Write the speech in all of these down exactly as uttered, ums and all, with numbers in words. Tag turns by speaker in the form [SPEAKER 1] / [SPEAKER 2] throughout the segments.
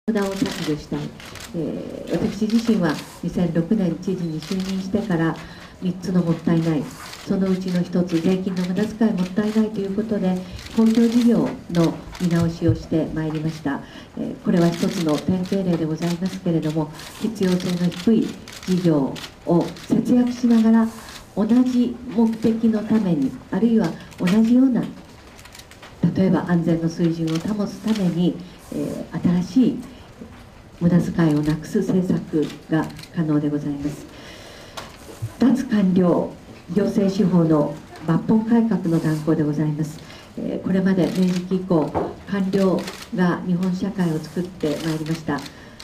[SPEAKER 1] 相談を削除したい、えー、私自身はにせんろくねん知事に就任してからみっつのもったいない、そのうちのひとつ、税金の無駄遣いもったいないということで、公共事業の見直しをしてまいりました。えー、これは一つの典型例でございますけれども、必要性の低い事業を節約しながら、同じ目的のために、あるいは同じような、例えば安全の水準を保つために、えー、新しい無駄遣いをなくす政策が可能でございます。脱官僚行政司法の抜本改革の断行でございます。えー、これまで明治期以降、官僚が日本社会を作ってまいりました。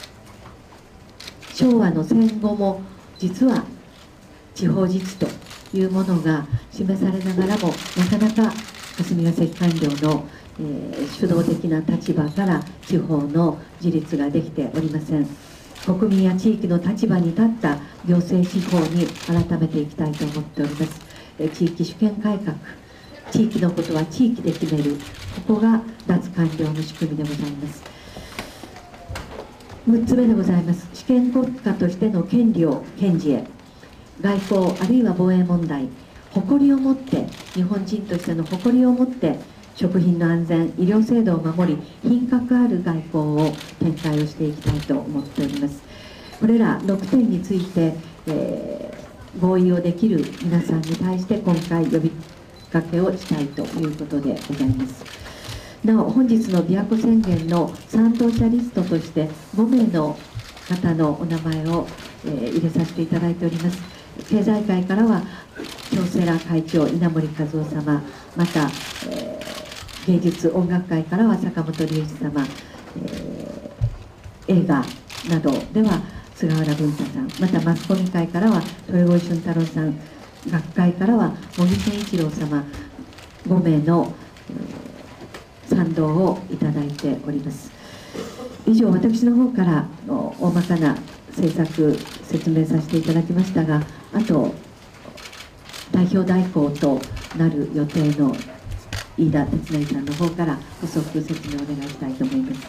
[SPEAKER 1] 昭和の戦後も実は地方自治というものが示されながらも、なかなか霞が関官僚のえー、主導的な立場から地方の自立ができておりません。国民や地域の立場に立った行政司法に改めていきたいと思っております。えー、地域主権改革、地域のことは地域で決める、ここが脱官僚の仕組みでございます。むっつめでございます。主権国家としての権利を堅持へ、外交あるいは防衛問題、誇りを持って、日本人としての誇りを持って食品の安全、医療制度を守り、品格ある外交を展開をしていきたいと思っております。これらろくてんについて、えー、合意をできる皆さんに対して今回呼びかけをしたいということでございます。なお、本日の琵琶湖宣言の賛同者リストとしてごめいの方のお名前を、えー、入れさせていただいております。経済界からは京セラ会長稲盛和夫様、また、えー芸術音楽界からは坂本龍一様、えー、映画などでは菅原文太さん、またマスコミ界からは豊越俊太郎さん、学会からは茂木健一郎様、ごめいの、えー、賛同をいただいております。以上、私の方からの大まかな政策説明させていただきましたが、あと代表代行となる予定の飯田哲也さんの方から補足説明をお願いしたいと思います。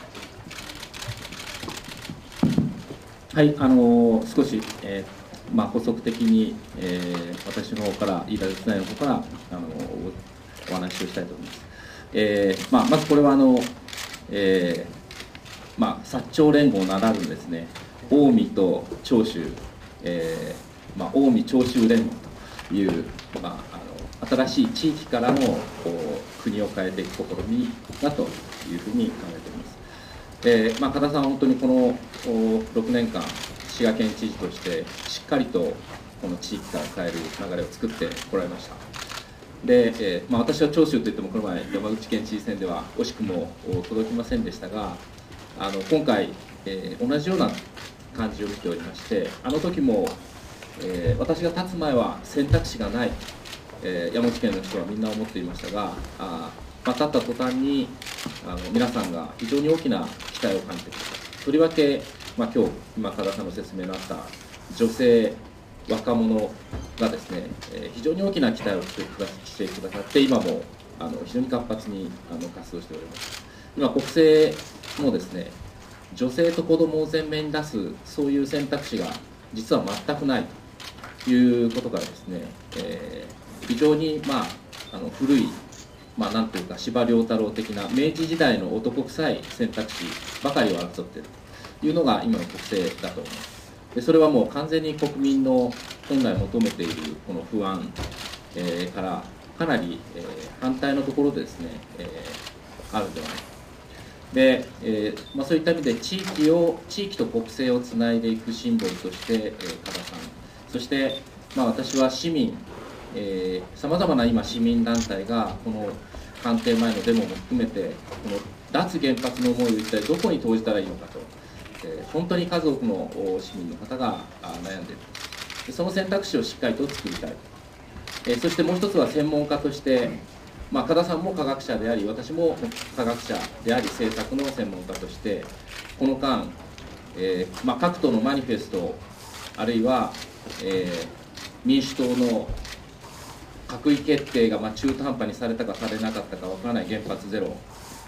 [SPEAKER 2] はい、あの少し、えーまあ、補足的に、えー、私の方から飯田哲也の方からあのお話をしたいと思います。えーまあ、まずこれはあの、えーまあ、薩長連合ならぬですね、近江と長州、えーまあ、近江長州連合という、まあ、あの新しい地域からのこう国を変えていく試みだというふうに考えております。えーまあ、加田さんは本当にこのろくねんかん滋賀県知事としてしっかりとこの地域から変える流れを作ってこられました。で、えーまあ、私は長州といってもこの前山口県知事選では惜しくも届きませんでしたが、あの今回、えー、同じような感じを見ておりまして、あの時も、えー、私が立つ前は選択肢がない、えー、山口県の人はみんな思っていましたが、あ、まあ、立った途端にあの皆さんが非常に大きな期待を感じてください。とりわけ、まあ、今日今加田さんの説明のあった女性若者がですね、えー、非常に大きな期待をしてくださって、今もあの非常に活発にあの活動しております。今国政もですね、女性と子どもを前面に出すそういう選択肢が実は全くないということからですね、えー、非常に、まあ、あの古い、まあ、なんというか司馬遼太郎的な明治時代の男臭い選択肢ばかりを争っているというのが今の国政だと思います。でそれはもう完全に国民の本来求めているこの不安、えー、からかなり、えー、反対のところでですね、えー、あるのではないか。で、えーまあ、そういった意味で地域を地域と国政をつないでいくシンボルとして、えー、加田さん、そして、まあ、私は市民、さまざまな今市民団体がこの官邸前のデモも含めてこの脱原発の思いを一体どこに投じたらいいのかと、えー、本当に数多くの市民の方が悩んでいる。でその選択肢をしっかりと作りたい。えー、そしてもう一つは専門家として、まあ、加田さんも科学者であり、私も科学者であり政策の専門家としてこの間、えーまあ、各党のマニフェスト、あるいは、えー、民主党の閣議決定がまあ中途半端にされたかされなかったかわからない原発ゼロ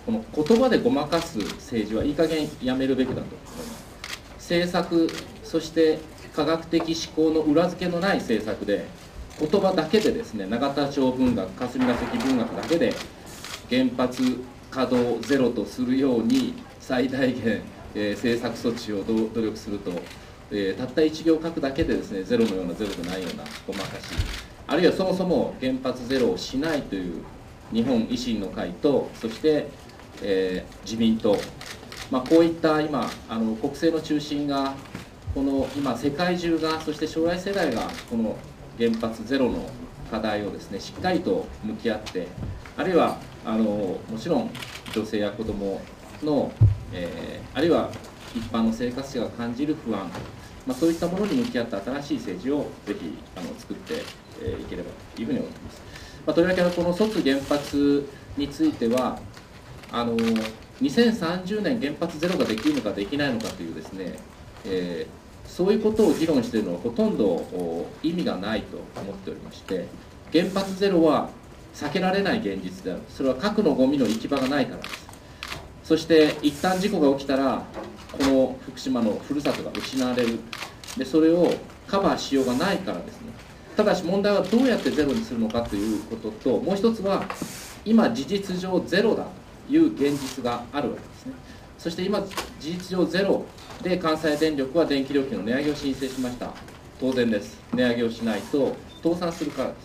[SPEAKER 2] この言葉でごまかす政治はいい加減やめるべきだと思います。政策、そして科学的思考の裏付けのない政策で、言葉だけでですね、永田町文学、霞が関文学だけで原発稼働ゼロとするように最大限、えー、政策措置を努力すると、えー、たった一行書くだけでですね、ゼロのようなゼロでないようなごまかし、あるいはそもそも原発ゼロをしないという日本維新の会と、そして、えー、自民党、まあ、こういった今あの国政の中心が、この今世界中が、そして将来世代がこの原発ゼロの課題をですね、しっかりと向き合って、あるいはあのもちろん女性や子どもの、えー、あるいは一般の生活者が感じる不安、まあ、そういったものに向き合った新しい政治をぜひあの作ってい、えー、ければというふうに思っています。まあ、とりわけこの卒原発については、あのにせんさんじゅうねん原発ゼロができるのかできないのかというですね、えーそういうことを議論しているのはほとんど意味がないと思っておりまして、原発ゼロは避けられない現実である。それは核のゴミの行き場がないからです。そして一旦事故が起きたら、この福島のふるさとが失われる。でそれをカバーしようがないからですね。ただし問題はどうやってゼロにするのかということと、もう一つは今事実上ゼロだという現実があるわけですね。そして今事実上ゼロで関西電力は電気料金の値上げを申請しました。当然です。値上げをしないと倒産するからです。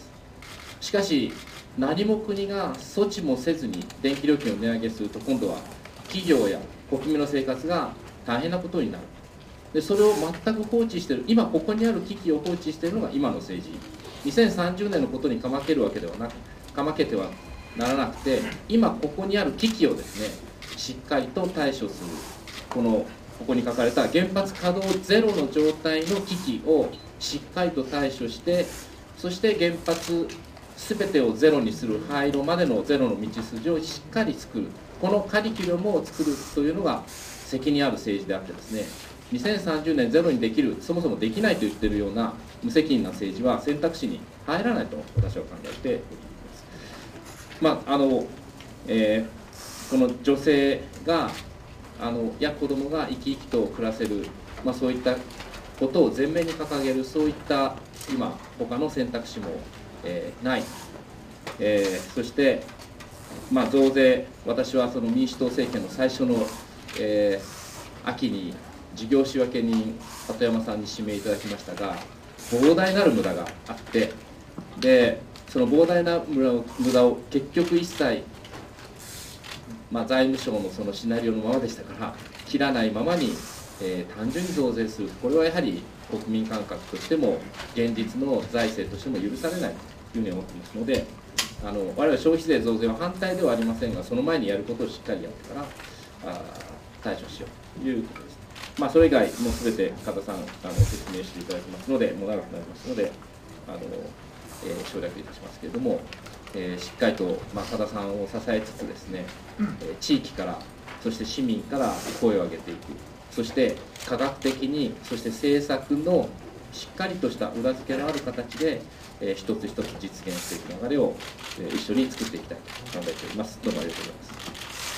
[SPEAKER 2] しかし何も国が措置もせずに電気料金を値上げすると、今度は企業や国民の生活が大変なことになる。でそれを全く放置している、今ここにある危機を放置しているのが今の政治。にせんさんじゅうねんのことにかまけるわけではなく、かまけてはならなくて、今ここにある危機をですね、しっかりと対処する。このここに書かれた原発稼働ゼロの状態の危機をしっかりと対処して、そして原発全てをゼロにする廃炉までのゼロの道筋をしっかり作る、このカリキュラムを作るというのが責任ある政治であってですね、にせんさんじゅうねんゼロにできる、そもそもできないと言っているような無責任な政治は選択肢に入らないと私は考えております。まああのえー、この女性があのや子どもが生き生きと暮らせる、まあ、そういったことを前面に掲げる、そういった今他の選択肢も、えー、ない、えー、そして、まあ、増税、私はその民主党政権の最初の、えー、秋に事業仕分け人鳩山さんに指名いただきましたが、膨大なる無駄があって、でその膨大な無駄を結局一切、まあ、財務省のそのシナリオのままでしたから切らないままに、えー、単純に増税する、これはやはり国民感覚としても現実の財政としても許されないというふうに思っていますので、あの我々消費税増税は反対ではありませんが、その前にやることをしっかりやってからあ対処しようということです。まあ、それ以外も全て加田さんあの説明していただきますので、もう長くなりますのであの、えー、省略いたしますけれども、えー、しっかりと、まあ、加田さんを支えつつですね、えー、地域からそして市民から声を上げていく、そして科学的に、そして政策のしっかりとした裏付けのある形で、えー、一つ一つ実現していく流れを、えー、一緒に作っていきたいと考えております。どうもありがとうございます。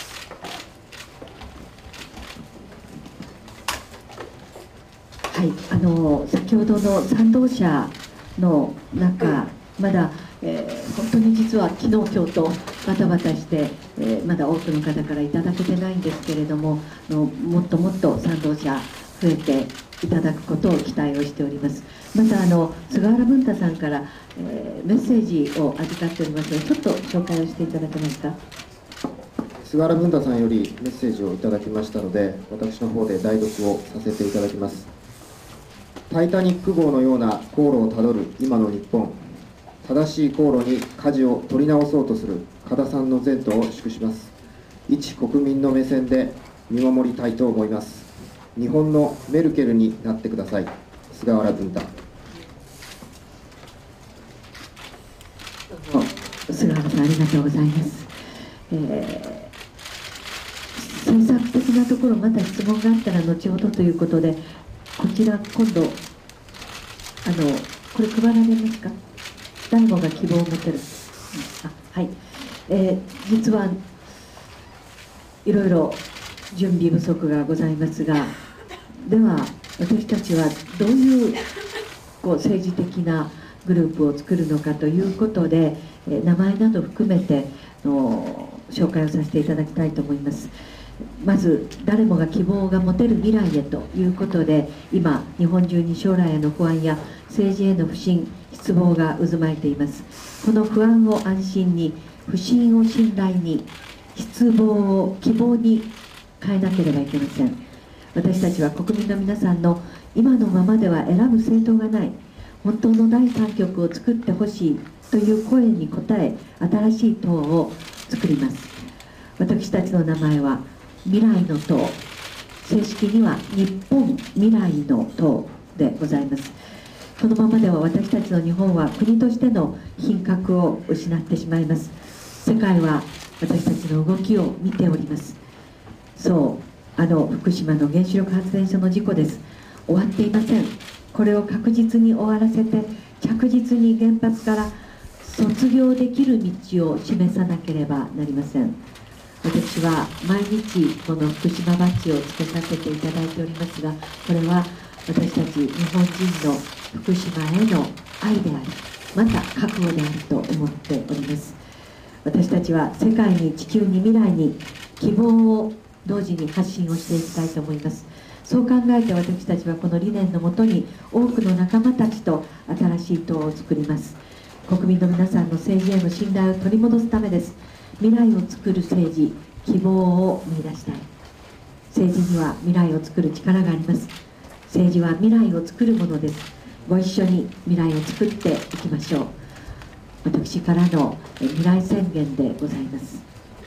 [SPEAKER 1] はい、あの先ほどの賛同者の中、まだ、えー、本当に実は昨日、今日とバタバタして、えー、まだ多くの方からいただけてないんですけれども、のもっともっと賛同者増えていただくことを期待をしております。またあの菅原文太さんから、えー、メッセージを預かっておりますので、ちょっと紹介をしていただけますか。
[SPEAKER 3] 菅原文太さんよりメッセージをいただきましたので、私の方で代読をさせていただきます。タイタニック号のような航路をたどる今の日本、正しい航路に舵を取り直そうとする加田さんの前途を祝します。一国民の目線で見守りたいと思います。日本のメルケルになってください。菅原文太。
[SPEAKER 1] 菅原さん、ありがとうございます。えー、政策的なところ、また質問があったら後ほどということで、こちら今度あのこれ配られますか。誰もが希望を持てる、あ、はい、えー、実はいろいろ準備不足がございますが、では私たちはどういうこう政治的なグループを作るのかということで、名前など含めての紹介をさせていただきたいと思います。まず誰もが希望が持てる未来へということで、今日本中に将来への不安や政治への不信失望が渦巻いています。この不安を安心に、不信を信頼に、失望を希望に変えなければいけません。私たちは国民の皆さんの今のままでは選ぶ政党がない、本当のだいさん局を作ってほしいという声に応え、新しい党を作ります。私たちの名前は未来の党、正式には日本未来の党でございます。このままでは私たちの日本は国としての品格を失ってしまいます。世界は私たちの動きを見ております。そう、あの福島の原子力発電所の事故です。終わっていません。これを確実に終わらせて、着実に原発から卒業できる道を示さなければなりません。私は毎日この福島バッジをつけさせていただいておりますが、これは私たち日本人の福島への愛であり、また覚悟であると思っております。私たちは世界に、地球に、未来に希望を同時に発信をしていきたいと思います。そう考えて私たちはこの理念のもとに多くの仲間たちと新しい党を作ります。国民の皆さんの政治への信頼を取り戻すためです。未来を作る政治、希望を見出したい。政治には未来を作る力があります。政治は未来を作るものです。ご一緒に未来を作っていきましょう。私からの未来宣言でございます。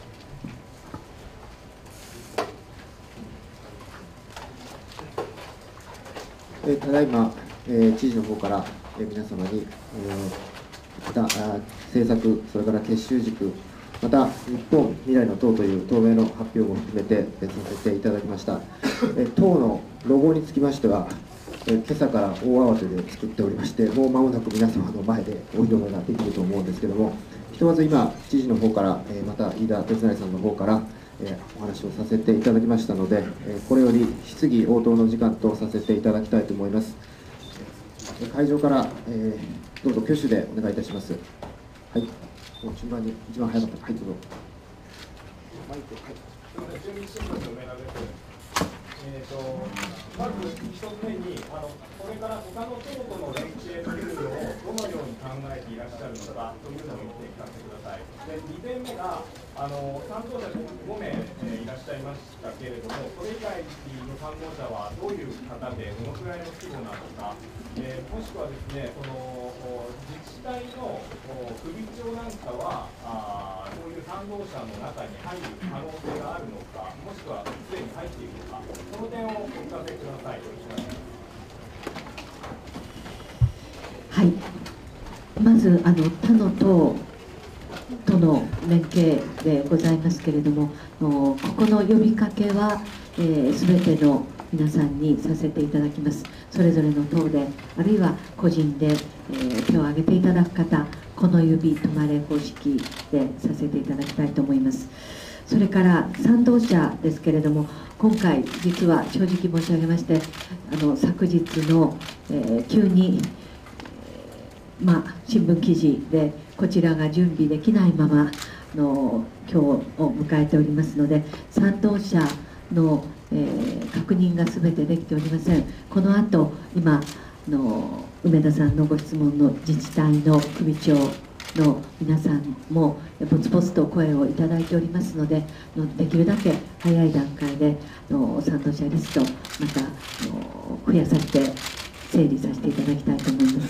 [SPEAKER 3] えただいま、えー、知事の方から、えー、皆様に、えー、またあ政策、それから結集軸、また日本未来の党という党名の発表も含めて、えー、させていただきました。えー、党のロゴにつきましては、えー、今朝から大慌てで作っておりまして、もう間もなく皆様の前でお披露目ができると思うんですけれども、ひとまず今、知事の方から、えー、また飯田哲成さんの方から、えー、お話をさせていただきましたので、えー、これより質疑応答の時間とさせていただきたいと思います。えー、会場から、えー、どうぞ挙手でお願いいたします。はい、もう順番に一番早かった。はい、どうぞ。マイク、はい。
[SPEAKER 4] すみません、準備進行の梅田です。えーと、まず一つ目に、あのこれから他の党との連携というのをどのように考えていらっしゃるのかというのを言って聞かせてください。で、にてんめが、あの担当者ごめい、えー、いらっしゃいましたけれども、それ以外の担当者はどういう方で、どのくらいの規模なのか、えー、もしくはですね、その自治体の首長なんかは、あそういう担当者の中に入る可能性があるのか、もしくはすでに入っているのか、その点をお聞かせください。
[SPEAKER 1] はい、まずあの他の党との連携でございますけれども、ここの呼びかけはすべ、えー、ての皆さんにさせていただきます。それぞれの党で、あるいは個人で、えー、手を挙げていただく方、この指止まれ方式でさせていただきたいと思います。それから賛同者ですけれども、今回実は正直申し上げまして、あの昨日の、えー、急に、えー、まあ、新聞記事でこちらが準備できないままの今日を迎えておりますので、賛同者の、えー、確認が全てできておりません。この後今の梅田さんのご質問の自治体の首長の皆さんもポツポツと声をいただいておりますので、できるだけ早い段階での賛同者リストまた増やさせて整理させていただきたいと思います。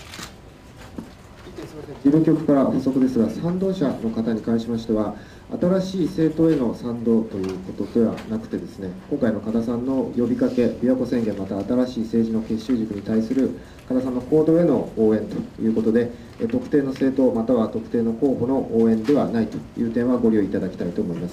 [SPEAKER 3] 事務局から補足ですが、賛同者の方に関しましては、新しい政党への賛同ということではなくてですね、今回の加田さんの呼びかけ、琵琶湖宣言、また新しい政治の結集軸に対する加田さんの行動への応援ということで、特定の政党、または特定の候補の応援ではないという点はご留意いただきたいと思います。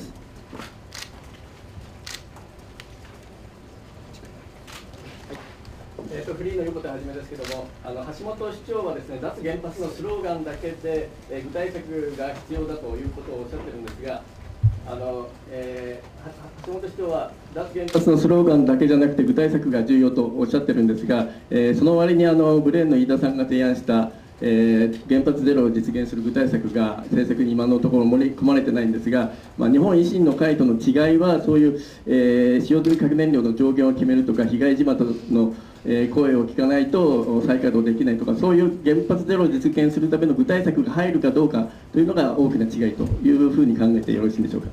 [SPEAKER 5] えー、とフリーの横田はじめですけれども、あの橋本市長はですね、脱原発のスローガンだけで、えー、具体策が必要だということをおっしゃってるんですが、 あの、えー、橋本市長は脱原発のスローガンだけじゃなくて具体策が重要とおっしゃってるんですが、えー、その割にあのブレーンの飯田さんが提案したえー、原発ゼロを実現する具体策が政策に今のところ盛り込まれてないんですが、まあ、日本維新の会との違いはそういう、えー、使用済み核燃料の上限を決めるとか被害地元の、えー、声を聞かないと再稼働できないとか、そういう原発ゼロを実現するための具体策が入るかどうかというのが大きな違いというふうに考えてよろしいんでしょうか。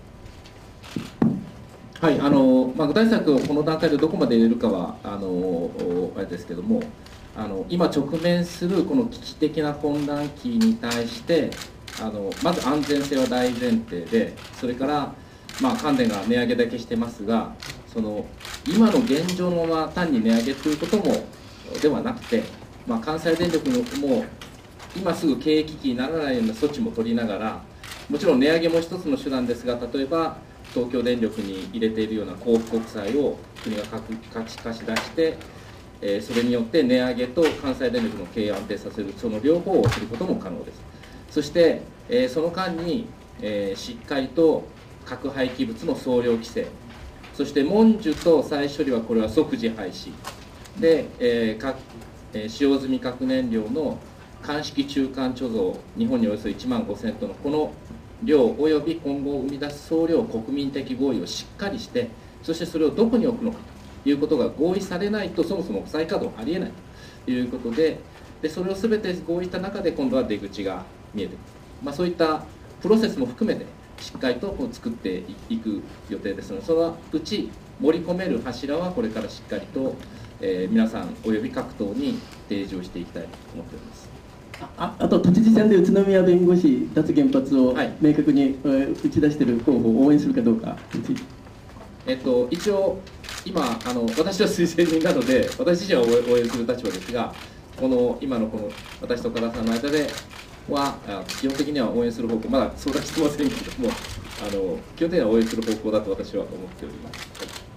[SPEAKER 2] はいあのまあ、具体策をこの段階でどこまで入れるかはあのあれですけども、あの今直面するこの危機的な混乱期に対してあのまず安全性は大前提で、それから、まあ、関電が値上げだけしてますが、その今の現状のまま単に値上げということもではなくて、まあ、関西電力のも今すぐ経営危機にならないような措置も取りながら、もちろん値上げも一つの手段ですが、例えば東京電力に入れているような交付国債を国が貸し貸し出して、えー、それによって値上げと関西電力の経営を安定させる、その両方をすることも可能です。そして、えー、その間に、えー、しっかりと核廃棄物の総量規制、そして文殊と再処理はこれは即時廃止で、えー核えー、使用済み核燃料の乾式中間貯蔵、日本におよそいちまんごせんトンのこの量および今後生み出す総量国民的合意をしっかりして、そしてそれをどこに置くのかということが合意されないと、そもそも再稼働ありえないということで、でそれを全て合意した中で今度は出口が見えてくる、まあ、そういったプロセスも含めてしっかりとこう作っていく予定ですので、そのうち盛り込める柱はこれからしっかりと、えー、皆さんおよび各党に提示をしていきたいと思っております。
[SPEAKER 5] あ, あと都知事選で宇都宮弁護士脱原発を明確に、はい、打ち出している候補を応援するかどうかについて、
[SPEAKER 2] えっと、一応今あの私は推薦人なので私自身は応援する立場ですが、この今のこの私と唐さんの間では基本的には応援する方向、まだ相談してませんけれども、あの基本的には応援する方向だと私は思っております。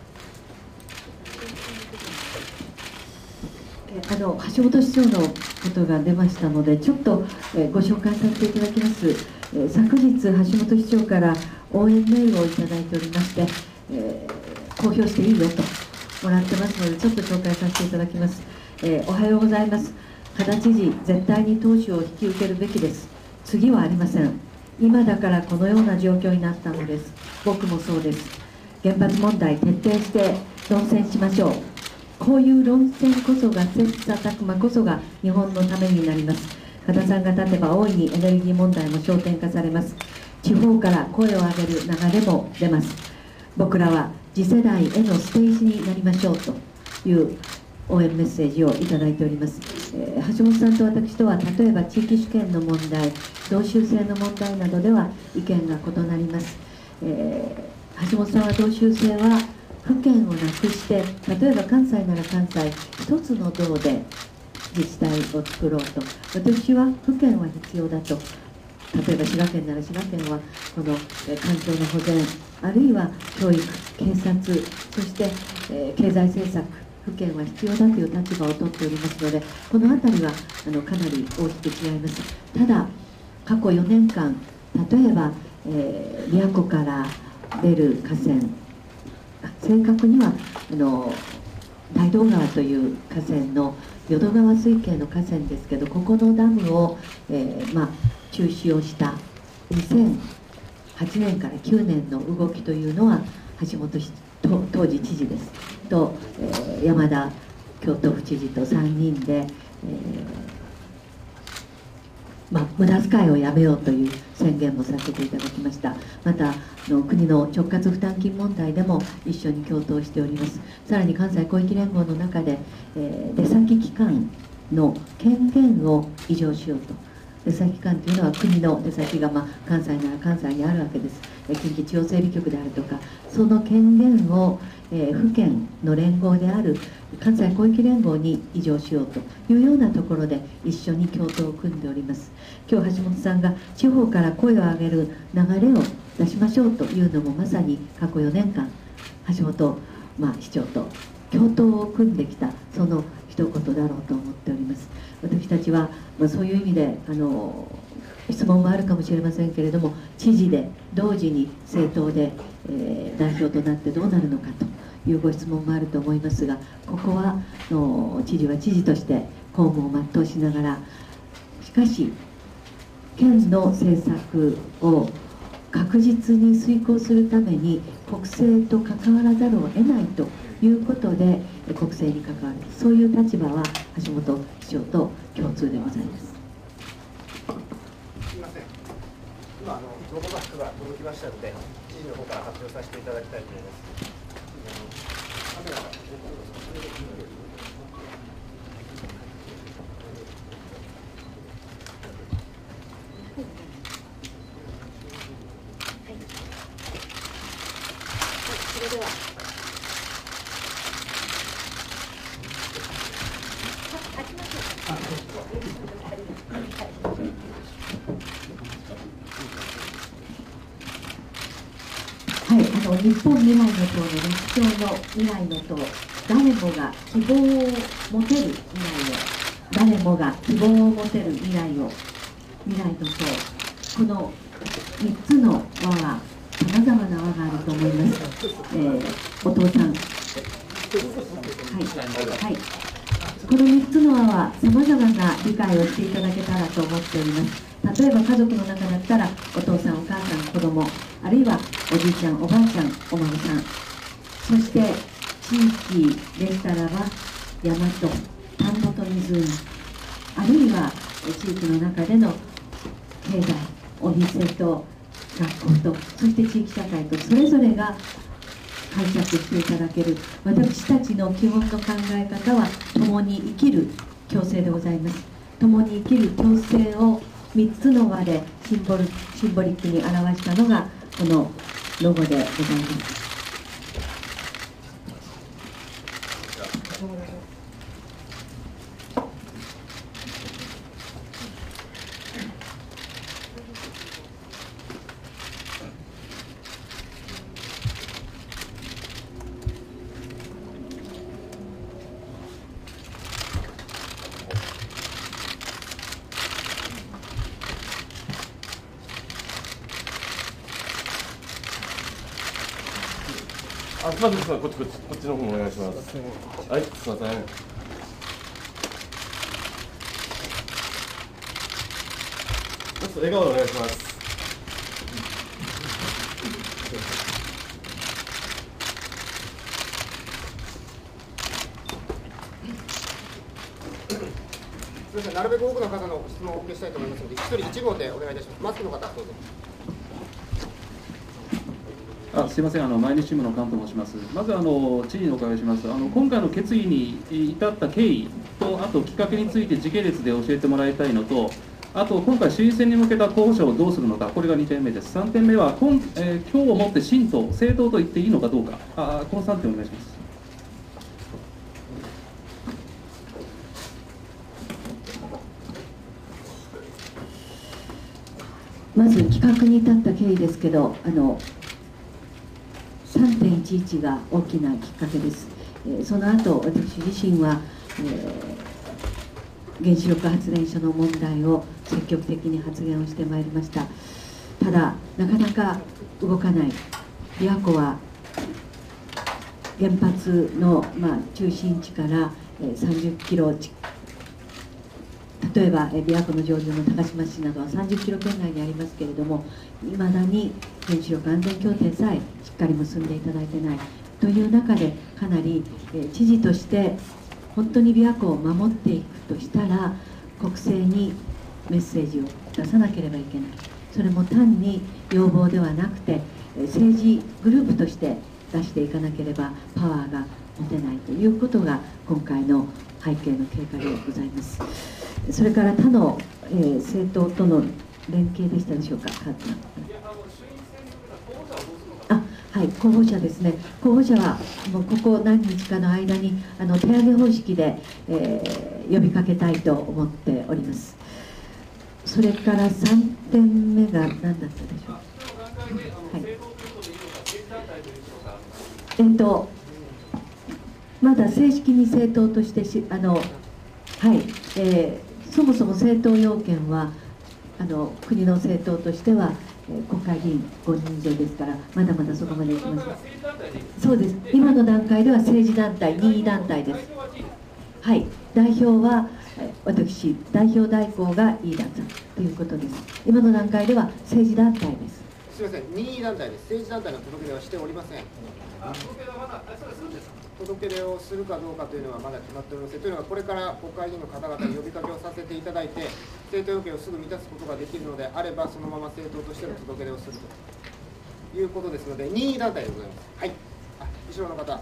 [SPEAKER 1] あの橋本市長のことが出ましたので、ちょっと、えー、ご紹介させていただきます。えー、昨日橋本市長から応援メールをいただいておりまして、えー、公表していいよともらってますので、ちょっと紹介させていただきます。えー、おはようございます。加田知事、絶対に投資を引き受けるべきです。次はありません。今だからこのような状況になったのです。僕もそうです。原発問題徹底して論戦しましょう。こういう論戦こそが、切磋琢磨こそが日本のためになります。加田さんが立てば大いにエネルギー問題も焦点化されます。地方から声を上げる流れも出ます。僕らは次世代へのステージになりましょうという応援メッセージをいただいております。えー、橋本さんと私とは例えば地域主権の問題、同州制の問題などでは意見が異なります。えー、橋本さんは同州制は府県をなくして、例えば関西なら関西一つの道で自治体を作ろうと、私は府県は必要だと、例えば滋賀県なら滋賀県はこの環境の保全、あるいは教育、警察、そして、えー、経済政策、府県は必要だという立場を取っておりますので、この辺りはあのかなり大きく違います。ただ過去よねんかん、例えば、えー、琵琶湖から出る河川、正確にはあの大道川という河川の淀川水系の河川ですけど、ここのダムを、えーまあ、中止をしたにせんはちねんからきゅうねんの動きというのは、橋本市当時知事ですと、えー、山田京都府知事とさんにんで、えーまあ、無駄遣いをやめようという宣言もさせていただきました。またの国の直轄負担金問題でも一緒に共闘しております。さらに関西広域連合の中で、えー、出先機関の権限を移譲しようと。出先機関というのは国の出先が、まあ、関西なら関西にあるわけです。近畿地方整備局であるとか、その権限を、えー、府県の連合である関西広域連合に移譲しようというようなところで一緒に共闘を組んでおります。今日橋本さんが地方から声を上げる流れを出しましょうというのも、まさに過去よねんかん橋本、まあ、市長と共闘を組んできたその一言だろうと思っております。私たちは、まあ、そういう意味であの質問もあるかもしれませんけれども、知事で同時に政党で、えー、代表となってどうなるのかというご質問もあると思いますが、ここはの知事は知事として公務を全うしながら、しかし県の政策を確実に遂行するために国政と関わらざるを得ないということで国政に関わる、そういう立場は橋本市長と共通でございます。
[SPEAKER 6] すみません、今あのロゴマークが届きましたので、知事の方から発表させていただきたいと思います。カメラが
[SPEAKER 1] それでははい、あの日本未来の党の理事長の未来の党、誰もが希望を持てる未来を、誰もが希望を持てる未来を、未来の党、このみっつの輪はさまざまな輪があると思います。えー、お父さん、はいはい、このみっつの輪はさまざまな理解をしていただけたらと思っております。例えば家族の中だったらお父さん、お母さん、子供、あるいはおじいちゃん、おばあちゃん、お孫さん、そして地域でしたらば山と田んぼと湖、あるいは地域の中での経済、お店と学校と、そして地域社会と、それぞれが解釈していただける、私たちの基本の考え方は共に生きる共生でございます。共に生きる共生をみっつの輪でシンボル、シンボリックに表したのがこのロゴでございます。
[SPEAKER 7] あ、すみません、すみません、こっち、こっち、こっちの方もお願いします。はい、すみません。ちょっと笑顔でお願いします。
[SPEAKER 6] すみません、なるべく多くの方の質問をお受けしたいと思いますので、一人一問でお願いいたします。マスクの方、どうぞ。
[SPEAKER 2] あ、すみません、あの毎日新聞の菅と申します。まずあの知事にお伺いします。あの今回の決議に至った経緯と、あときっかけについて時系列で教えてもらいたいのと、あと今回衆院選に向けた候補者をどうするのか、これがにてんめです。さんてんめは今、えー、今日をもって新党、政党と言っていいのかどうか、あこのさんてんお願いします。
[SPEAKER 1] まず企画に至った経緯ですけど、あのさんてんいちいちが大きなきっかけです。えー、その後私自身は、えー、原子力発電所の問題を積極的に発言をしてまいりました。ただなかなか動かない。琵琶湖は原発の、まあ、中心地から、えー、さんじゅっキロ、例えば、えー、琵琶湖の上流の高島市などはさんじゅっキロ圏内にありますけれども、いまだに原子力安全協定さえしっかり結んでいただいてないという中で、かなり、えー、知事として本当に琵琶湖を守っていくとしたら、国政にメッセージを出さなければいけない。それも単に要望ではなくて、えー、政治グループとして出していかなければパワーが持てないということが今回の背景の経過でございます。それから他の、えー、政党との連携でしたでしょうか。あ、はい、候補者ですね。候補者はもうここ何日かの間にあの手挙げ方式で、えー、呼びかけたいと思っております。それからさんてんめが何だったでしょう。はい。えっとまだ正式に政党としてしあのはい、えー、そもそも政党要件はあの国の政党としては、えー、国会議員ごにん以上ですから、まだまだそこまでいきます。そうです、今の段階では政治団体、任意団体です。はい、代表は私、代表代行が飯田さんということです。今の段階では政治団体です。
[SPEAKER 3] すみません、任意団体です。政治団体の届け出はしておりません。届け出をするかどうかというのはまだ決まっておりません。というのは、これから国会議員の方々に呼びかけをさせていただいて、政党要件をすぐ満たすことができるのであれば、そのまま政党としての届け出をするということですので、任意団体でございます。はい、あ、後ろの方、どうぞ。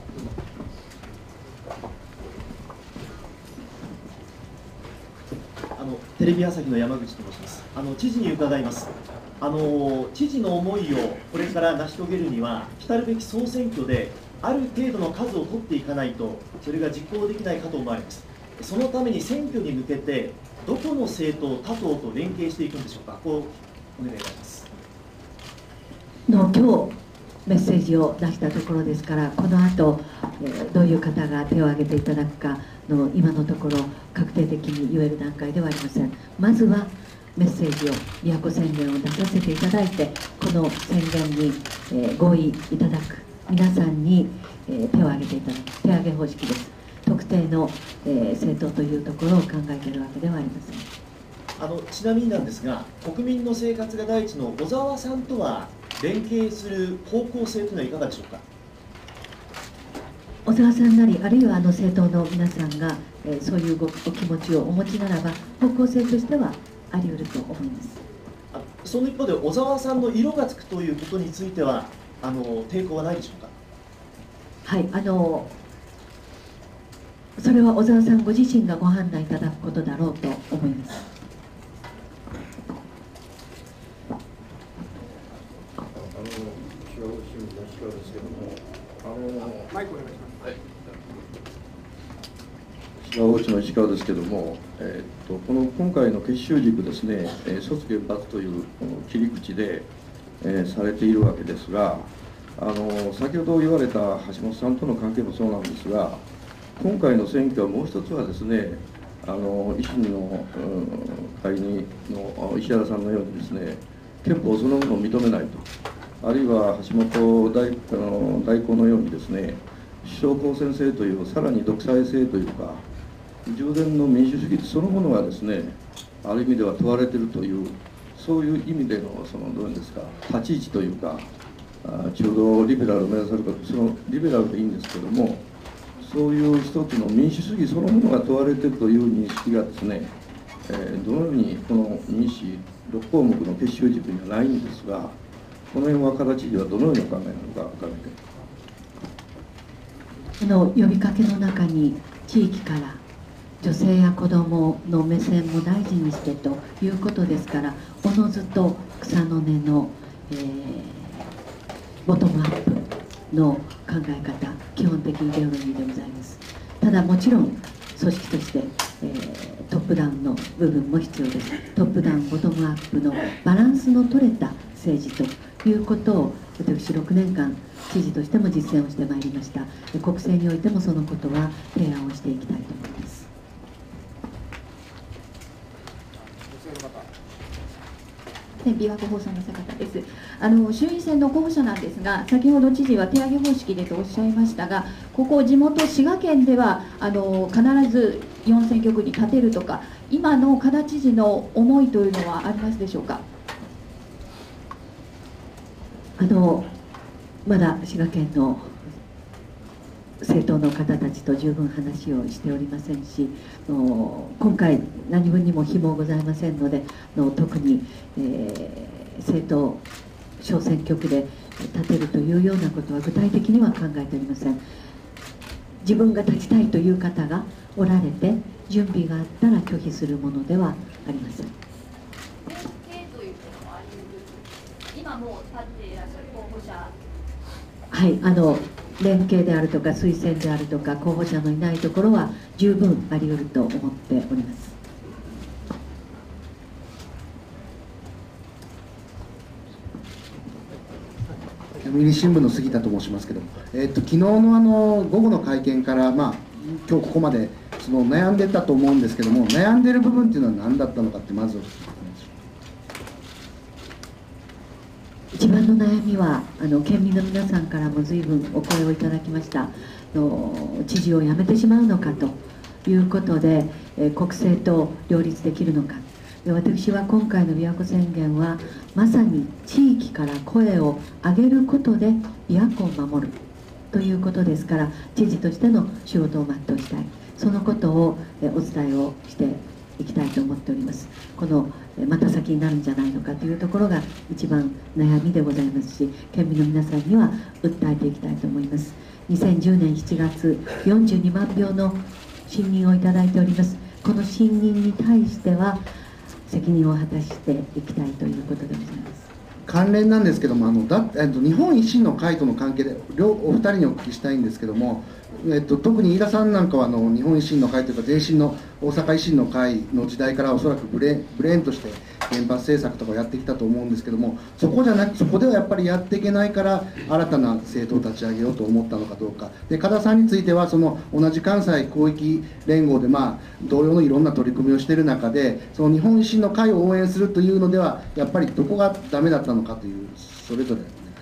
[SPEAKER 8] あのテレビ朝日の山口と申します。あの知事に伺います。あの知事の思いをこれから成し遂げるには、来たるべき総選挙である程度の数を取っていかないと、それが実行できないかと思われます。そのために選挙に向けて、どこの政党、他党と連携していくんでしょうか、こうお願いいたします。
[SPEAKER 1] の今日メッセージを出したところですから、この後、えー、どういう方が手を挙げていただくかの今のところ確定的に言える段階ではありません。まずはメッセージを、宮古宣言を出させていただいて、この宣言に、えー、合意いただく皆さんに、えー、手を挙げていただく手挙げ方式です。特定の、えー、政党というところを考えているわけではありません。
[SPEAKER 8] あのちなみになんですが、国民の生活が第一の小沢さんとは連携する方向性というのはいかがでしょうか。
[SPEAKER 1] 小沢さんなり、あるいはあの政党の皆さんが、えー、そういうごお気持ちをお持ちならば、方向性としてはあり得ると思います。
[SPEAKER 8] あ、その一方で、小沢さんの色がつくということについては、あの抵抗はないでしょうか。
[SPEAKER 1] はい、あのそれは小沢さんご自身がご判断いただくことだろうと思います。
[SPEAKER 3] マイクお願いします。はい、
[SPEAKER 9] 島内の石川ですけれども、えー、っとこの今回の結集軸ですね、えー、卒原発というこの切り口で、えー、されているわけですが、あの先ほど言われた橋本さんとの関係もそうなんですが、今回の選挙はもう一つはですね、あの維新の、うん、会にの石原さんのようにですね、憲法そのものを認めないと、あるいは橋本代あの代行のようにですね、首相公選制というさらに独裁制というか、従前の民主主義そのものがですね、ある意味では問われているという、そういう意味でのそのどういうんですか、立ち位置というか、中道リベラルを目指されるか、そのリベラルでいいんですけども、そういう一つの民主主義そのものが問われているという認識がですね、えー、どのようにこの民主ろく項目の結集軸にはないんですが、この辺は岡田知事はどのようにお考えなのか伺って。
[SPEAKER 1] あの呼びかけの中に、地域から女性や子どもの目線も大事にしてということですから、おのずと草の根の、えー、ボトムアップの考え方、基本的イデオロギーでございます。ただもちろん組織として、えー、トップダウンの部分も必要です。トップダウンボトムアップのバランスの取れた政治ということを、私ろくねんかん知事としても実践をしてまいりました。国政においてもそのことは提案をしていきたいと思います。
[SPEAKER 10] 琵琶湖放送の坂田です。あの衆院選の候補者なんですが、先ほど知事は手挙げ方式でとおっしゃいましたが、ここ地元滋賀県ではあの必ずよん選挙区に立てるとか、今の岡田知事の思いというのはありますでしょうか。
[SPEAKER 1] あのまだ滋賀県の政党の方たちと十分話をしておりませんし、今回何分にも非もございませんので、の特に、えー、政党小選挙区で立てるというようなことは具体的には考えておりません。自分が立ちたいという方がおられて、準備があったら拒否するものではありません。
[SPEAKER 10] 今もう立っていらっしゃる候補者、
[SPEAKER 1] はい、あの連携であるとか推薦であるとか候補者のいないところは十分あり得ると思っております。
[SPEAKER 11] 読売新聞の杉田と申しますけども、えー、と昨日のあの午後の会見から、まあ、今日ここまでその悩んでたと思うんですけども、悩んでる部分っていうのは何だったのかってまずお聞きします。
[SPEAKER 1] 一番の悩みはあの県民の皆さんからも随分お声をいただきました。の知事を辞めてしまうのかということで、え国政と両立できるのか。で私は今回の琵琶湖宣言はまさに地域から声を上げることで琵琶湖を守るということですから、知事としての仕事を全うしたい、そのことをえお伝えをしていきたいと思っております。このまた先になるんじゃないのかというところが一番悩みでございますし、県民の皆さんには訴えていきたいと思います。にせんじゅうねんしちがつよんじゅうにまんひょうの信任をいただいております。この信任に対しては責任を果たしていきたいということでございます。
[SPEAKER 11] 関連なんですけども、あのだえっと、日本維新の会との関係で両お二人にお聞きしたいんですけども、えっと、特に飯田さんなんかはあの日本維新の会というか前身の大阪維新の会の時代からおそらくブレブレーンとして原発政策とかやってきたと思うんですけども、そこじゃなくそこではやっぱりやっていけないから新たな政党を立ち上げようと思ったのかどうかで、加田さんについてはその同じ関西広域連合で、まあ、同様のいろんな取り組みをしている中で、その日本維新の会を応援するというのではやっぱりどこがダメだったのかという、それぞれ。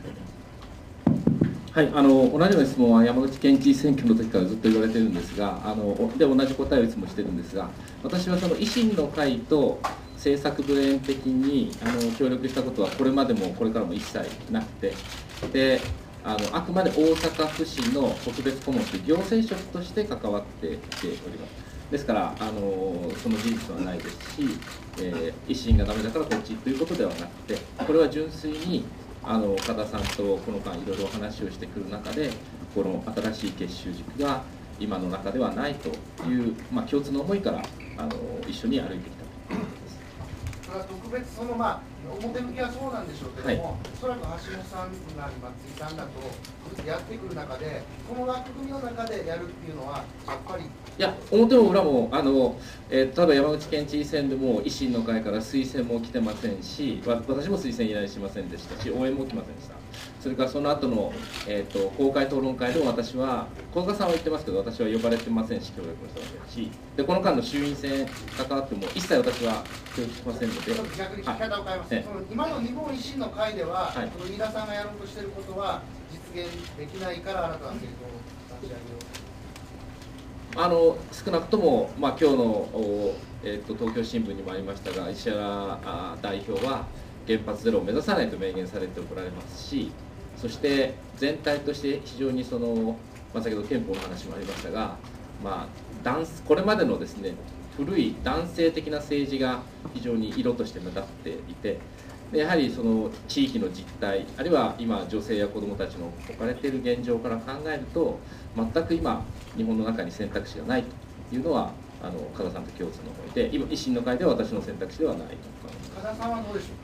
[SPEAKER 2] はい、あの同じような質問は山口県知事選挙の時からずっと言われてるんですが、あので同じ答えをいつもしてるんですが、私はその維新の会と政策ブレーン的にあの協力したことはこれまでもこれからも一切なくて、であのあくまで大阪府市の特別顧問という行政職として関わってきております。ですからあのその事実はないですし、えー、維新がダメだからこっちということではなくて、これは純粋にあの加田さんとこの間いろいろお話をしてくる中で、この新しい結集軸が今の中ではないという、まあ、共通の思いからあの一緒に歩いてきたということです。
[SPEAKER 12] それは特別そのまあ表向きはそうなんでしょうけども、はい、おそらく橋本さんなり松井さんだとやってくる中で、この枠組みの中でやるっていうのはやっぱり。
[SPEAKER 2] いや、表も裏もあの、えー、例えば山口県知事選でも維新の会から推薦も来てませんし、私も推薦依頼しませんでしたし、応援も来ませんでした。それからその後の、えー、と公開討論会でも私は、小塚さんは言ってますけど、私は呼ばれてませんし、協力もしたわけですし、でこの間の衆院選関わっても、一切私は協力しませんので。
[SPEAKER 12] 逆に聞き方を変えます、はい、その今の日本維新の会では、はい、その飯田さんがやろうとしていることは、実現できないから、新たな政党を立ち上げよう。
[SPEAKER 2] あの少なくとも、まあ、今日の、えー、と東京新聞にもありましたが、石原代表は原発ゼロを目指さないと明言されておられますし、そして全体として非常にその、まあ、先ほど憲法の話もありましたが、まあ、男これまでのですね古い男性的な政治が非常に色として目立っていて、でやはりその地域の実態、あるいは今女性や子どもたちの置かれている現状から考えると、全く今日本の中に選択肢がないというのはあの加田さんと共通の思いで、今維新の会では私の選択肢ではないと思います。
[SPEAKER 12] 加田さんはどうでしょう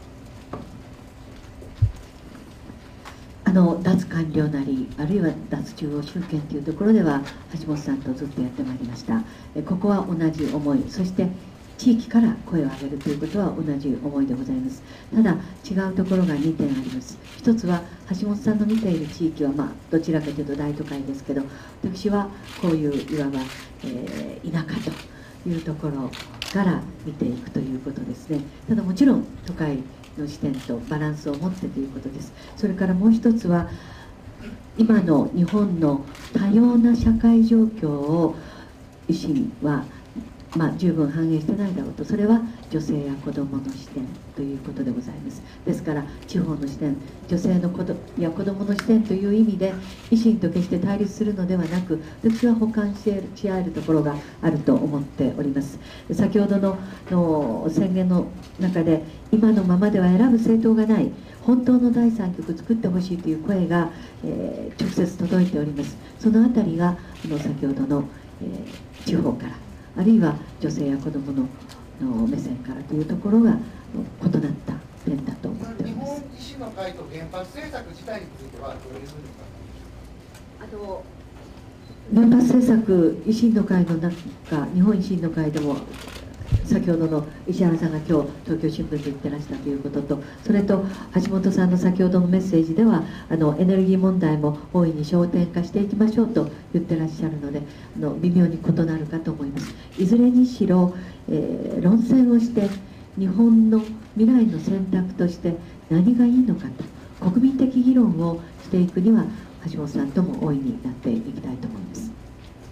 [SPEAKER 1] あの脱官僚なり、あるいは脱中央集権というところでは橋本さんとずっとやってまいりました。ここは同じ思い、そして地域から声を上げるということは同じ思いでございます。ただ違うところがにてんあります。一つは橋本さんの見ている地域は、まあ、どちらかというと大都会ですけど、私はこういういわば、えー、田舎というところから見ていくということですね。ただもちろん都会の視点とバランスを持ってということです。それからもう一つは今の日本の多様な社会状況を維新はまあ、十分反映してないだろうと、それは女性や子どもの視点ということでございます。ですから地方の視点、女性の子どや子どもの視点という意味で維新と決して対立するのではなく、私は補完し合えるところがあると思っております。先ほど の, の宣言の中で、今のままでは選ぶ政党がない、本当のだいさん局作ってほしいという声が、えー、直接届いております。そのあたりがあの先ほどの、えー、地方からあるいは女性や子ども の, の目線からというところが異なった点だと思っております。
[SPEAKER 12] 日本維新の会と原発政策自体についてはどういうふうに
[SPEAKER 1] あの原発政策、維新の会の中、日本維新の会でも先ほどの石原さんが今日東京新聞で言ってらしたということと、それと橋本さんの先ほどのメッセージでは、あのエネルギー問題も大いに焦点化していきましょうと言ってらっしゃるので、あの微妙に異なるかと思います。いずれにしろ、えー、論戦をして日本の未来の選択として何がいいのかと、 国民的議論をしていくには橋本さんとも大いになっていきたいと思います。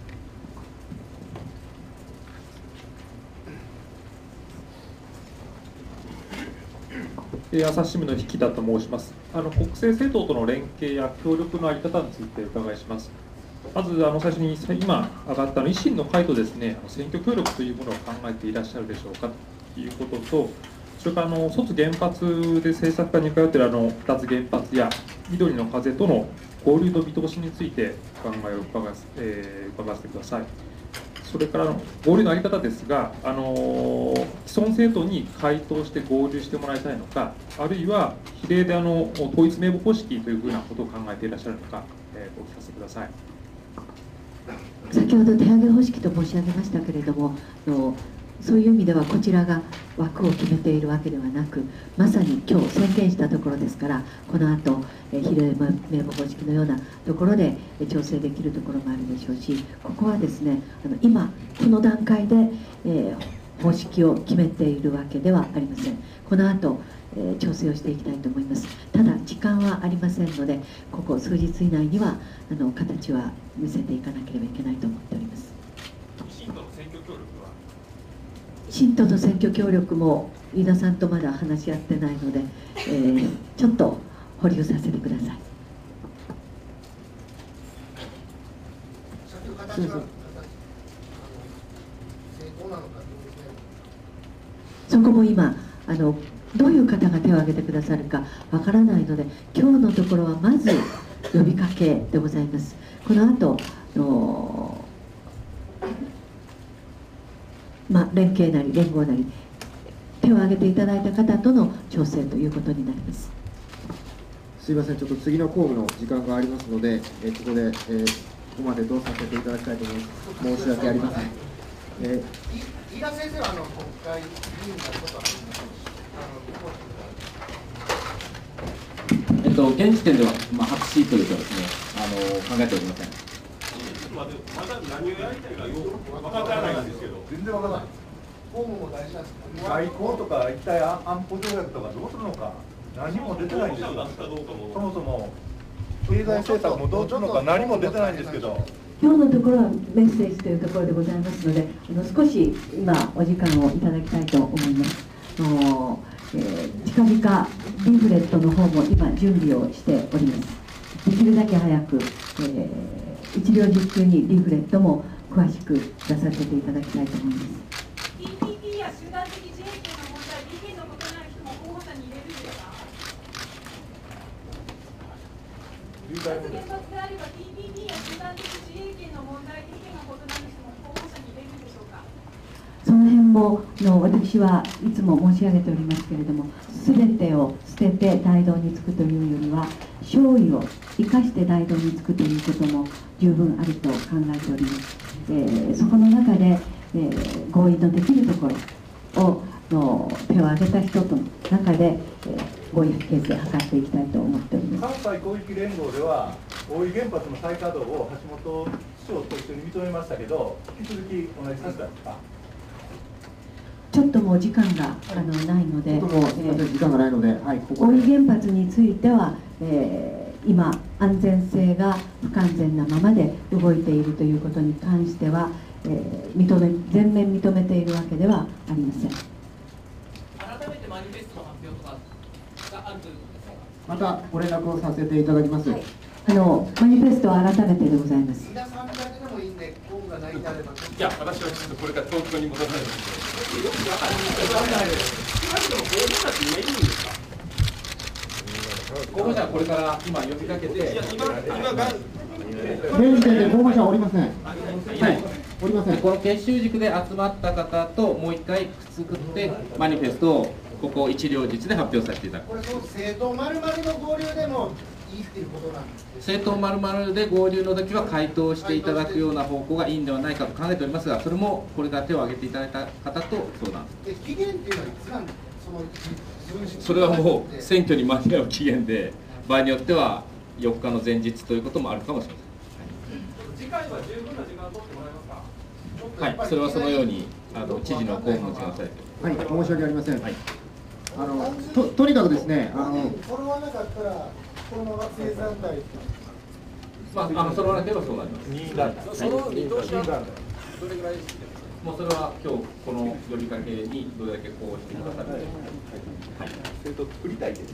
[SPEAKER 13] 朝日新聞の引田と申します。あの国政政党との連携や協力の在り方についてお伺いします。まずあの最初に今上がったの維新の会とですね、選挙協力というものを考えていらっしゃるでしょうかということと、それからあの卒原発で政策課に通っているあの脱原発や緑の風との合流の見通しについてお考えを伺わせ、えー、伺わせてください。それからあの合流の在り方ですが、あの既存政党に回答して合流してもらいたいのか、あるいは比例であの統一名簿方式というふうなことを考えていらっしゃるのか、えー、お聞かせください。
[SPEAKER 1] 先ほど手上げ方式と申し上げましたけれども、のそういう意味ではこちらが枠を決めているわけではなく、まさに今日宣言したところですから、この後比例名簿方式のようなところで調整できるところもあるでしょうし、ここはですね、あの今この段階で、えー、方式を決めているわけではありません。この後、えー、調整をしていきたいと思います。ただ時間はありませんので、ここ数日以内にはあの形は見せていかなければいけないと思っております。
[SPEAKER 13] 維新との選挙協力は
[SPEAKER 1] 維新との選挙協力も飯田さんとまだ話し合ってないので、えー、ちょっと保留させてください。そこも今あのどういう方が手を挙げてくださるかわからないので、今日のところはまず呼びかけでございます。この後のまあ、連携なり連合なり手を挙げていただいた方との調整ということになります。
[SPEAKER 3] すいません、ちょっと次の公務の時間がありますので、えここで、えー、ここまでどうさせていただきたいと思います。申し訳ありません。え
[SPEAKER 12] ー、飯田先生はあの国会議員になることは
[SPEAKER 2] えっと現時点では、まあ、白紙というかですね、あの考えておりません。
[SPEAKER 4] まだ何をやりたいかよく分からないんですけど、全然分からない。
[SPEAKER 12] 法務も大事なんですけど、
[SPEAKER 14] 外交とか一体安保条約とかどうするのか、何も出てないんですよ。そもそも経済政策もどうするのか何も出てないんですけど。
[SPEAKER 1] 今日のところはメッセージというところでございますので、あの少し今お時間をいただきたいと思います。の、えー、近々リーフレットの方も今準備をしております。できるだけ早く、えー、一両日中にリーフレットも詳しく出させていただきたいと思います。
[SPEAKER 15] ティーピーピー や集団的自衛権の問題、意見の異なる人も候補者に入れるんですか？脱原発であれば ティーピーピー や集団的自衛権の問題、意見が異なる人も候補者に入れるんでしょうか？
[SPEAKER 1] その辺もの私はいつも申し上げておりますけれども、すべてを捨てて大道につくというよりは、勝利を生かして大道につくということも十分あると考えております。えー、そこの中で、えー、合意のできるところをの手を挙げた人との中で、えー、合意形成を図っていきたいと思っております。
[SPEAKER 14] 関西広域連合では大井原発の再稼働を橋本市長と一緒に認めましたけど、引き続き同じ立場ですか？
[SPEAKER 1] ちょっともう時間があのないので、
[SPEAKER 3] 時間がないので、はい、ここ
[SPEAKER 1] 大井原発については、えー、今安全性が不完全なままで動いているということに関しては、えー、認め全面認めているわけではありません。
[SPEAKER 16] 改めてマニフェストの発表とかがあるということですか？
[SPEAKER 3] またご連絡をさせていただきます。はい、
[SPEAKER 1] あのマニフェストは改めてでございます。
[SPEAKER 12] 皆さんだけでもいいんで、公務がないであれば。
[SPEAKER 7] いや、私はちょっとこれから東京に戻らないので。よくわかんない。少なくとも候補者って言えるんですか？
[SPEAKER 2] 候補者はこれから今呼びかけて。いや、今、今が。
[SPEAKER 3] 現時点で候補者はおりません。はい。おりません。
[SPEAKER 2] この結集軸で集まった方ともう一回作ってマニフェストをここ一両日で発表させていただく。
[SPEAKER 12] これそう政党丸々の合流でもいいっていうことなんです。
[SPEAKER 2] 政党丸々で合流の時は回答していただくような方向がいいんではないかと考えておりますが、それもこれから手を挙げていただいた方と相談。
[SPEAKER 12] で期限っていうのはいつなんですか？その
[SPEAKER 2] それはもう選挙に間に合う期限で、場合によってはよっかの前日ということもあるかもしれません。
[SPEAKER 4] 次回は十分な時間を取ってもらえますか？
[SPEAKER 2] はい、それはそのようにあの知事の公務の時間をされて。
[SPEAKER 3] はい、申し訳ありません。はい。 あの と, とにかくですね、あの
[SPEAKER 12] これはなかったら、このまま生産体。
[SPEAKER 2] まあ、あのそれはなければそうなります。
[SPEAKER 7] 任意団体。その見通しはどれぐらい？
[SPEAKER 2] もうそれは今日この呼びかけにどれだけこうしてくださるか。はい。
[SPEAKER 14] 生徒作りたいですね。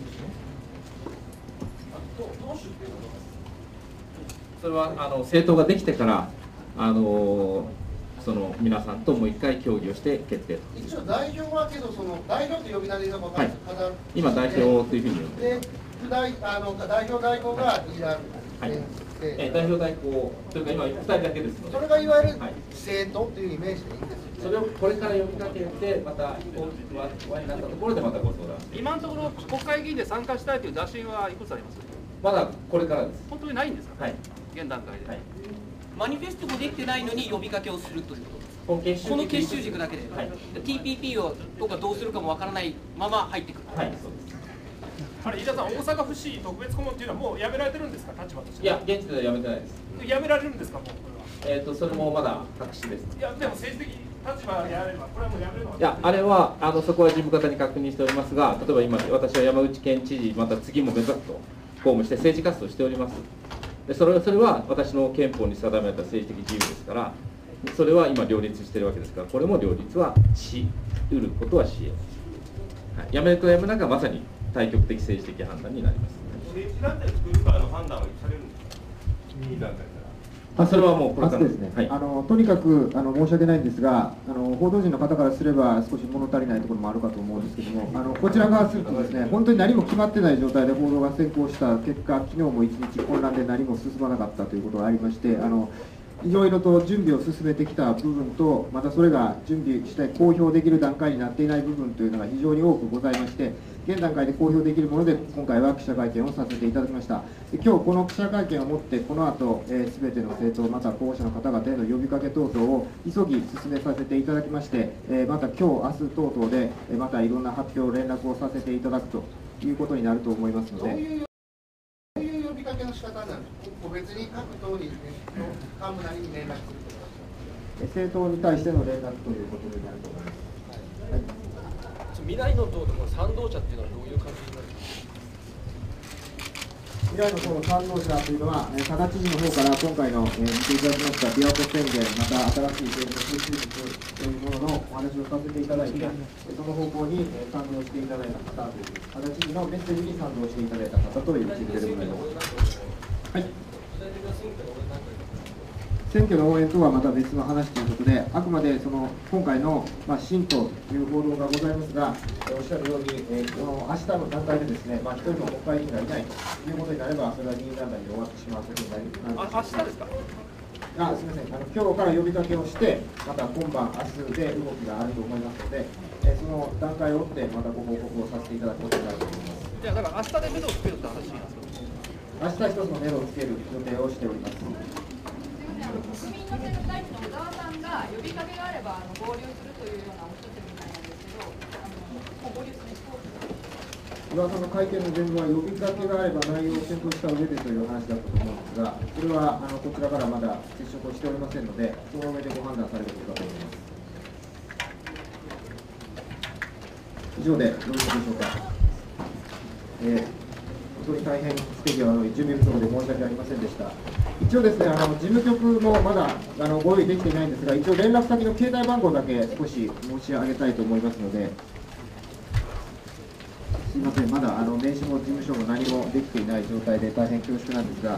[SPEAKER 7] 投手っていうのは
[SPEAKER 2] それはあの政党ができてからあのその皆さんともう一回協議をして決定と。
[SPEAKER 12] 一応代表はけどその代表と呼び名でいいのか分からないです、はい、
[SPEAKER 2] 今代表というふうに呼んで
[SPEAKER 12] で副代あの代表代行がリーダー、
[SPEAKER 2] はい、え代表代行というか今ふたりだけですので、
[SPEAKER 12] それがいわゆる政党というイメージでいいんですよ、ね、
[SPEAKER 2] それをこれから呼びかけてまた大きく輪になったところでまたご相談。
[SPEAKER 7] 今のところ国会議員で参加したいという打診はいくつあります？
[SPEAKER 2] まだこれからです。
[SPEAKER 7] 本当にないんですか？はい、現段階で、はい、マニフェストもできてないのに呼びかけをするということです。この結集軸だけで、はい、ティーピーピー をとかどうするかもわからないまま入ってくる。はい、そうです。
[SPEAKER 4] あれ、飯田さん、大阪府市特別顧問っていうのはもうやめられてるんですか、立場として。
[SPEAKER 2] いや、現地ではやめてないです。
[SPEAKER 4] やめられるんですか、もうこれは。
[SPEAKER 2] えっ、ー、と、それもまだ白紙です。
[SPEAKER 4] いや、でも政治的立場であれば、これはもうやめるのは。
[SPEAKER 2] いや、あれはあのそこは事務方に確認しておりますが、例えば今、私は山口県知事、また次も目指すと公務して政治活動しております。でそれそれは私の憲法に定めた政治的自由ですから、それは今、両立しているわけですから、これも両立はしうることはしえます。はい、やめるとやめなんかまさに対極的政治的判断になります。
[SPEAKER 14] 政治団体を作るかの判断はされるんですか、任意団体から。
[SPEAKER 3] あそれはもうこれからですね、はい、あのとにかくあの申し訳ないんですが、あの報道陣の方からすれば少し物足りないところもあるかと思うんですけども、あのこちら側するとですね、本当に何も決まってない状態で報道が先行した結果、昨日も一日混乱で何も進まなかったということがありまして、あのいろいろと準備を進めてきた部分と、またそれが準備して公表できる段階になっていない部分というのが非常に多くございまして、現段階で公表できるもので、今回は記者会見をさせていただきました。今日この記者会見をもって、この後すべ、えー、ての政党、また候補者の方々への呼びかけ等々を急ぎ進めさせていただきまして、えー、また今日明日等々で、またいろんな発表、連絡をさせていただくということになると思いますので。
[SPEAKER 12] どういうどういう呼びかけの仕方なんですか、個別に各党に、ね、幹部なりに連絡するとか。
[SPEAKER 3] 政党に対しての連絡ということになると思います。はい、
[SPEAKER 7] 未来の党でも賛同者っていうのはどういう感じになるんですか。
[SPEAKER 3] 未来の党の賛同者というのは、佐賀知事の方から今回の、えー、見ていただきました琵琶湖宣言、また新しい政治の推進術というもののお話をさせていただいて、その方向に、えー、賛同していただいた方という、佐賀知事のメッセージに賛同していただいた方という位置づけでございます。はい。選挙の応援とはまた別の話ということで、あくまでその今回の、まあ、新党という報道がございますが、えー、おっしゃるように、えー、この明日の段階でですね、まあ、一人の国会議員がいないということになれば、それは議員団体で終わってしまうことになります。
[SPEAKER 7] あ、明日ですか。
[SPEAKER 3] あ、すみません、あの今日から呼びかけをして、また今晩、明日で動きがあると思いますので、えー、その段階を追って、またご報告をさせていただくことになると思います。
[SPEAKER 7] じゃあ、だから明日で目処をつけるって話なんですか。
[SPEAKER 3] 明日一つの目処をつける予定をしております。
[SPEAKER 15] 国民の手の会の小沢さんが呼びかけがあればあの合流するというようなおっしゃってるみたいなんですけど、あの合流する意向
[SPEAKER 3] 小沢さんの会見の全文は呼びかけがあれば内容を検討した上でという話だったと思うんですが、それはあのこちらからまだ接触をしておりませんので、その上でご判断されることだと思います。以上でよろしいでしょうか。えー、本当に大変不手際の準備不足で申し訳ありませんでした。一応ですね、あの事務局もまだあのご用意できていないんですが、一応連絡先の携帯番号だけ少し申し上げたいと思いますので、すみません、まだあの名刺も事務所も何もできていない状態で大変恐縮なんですが。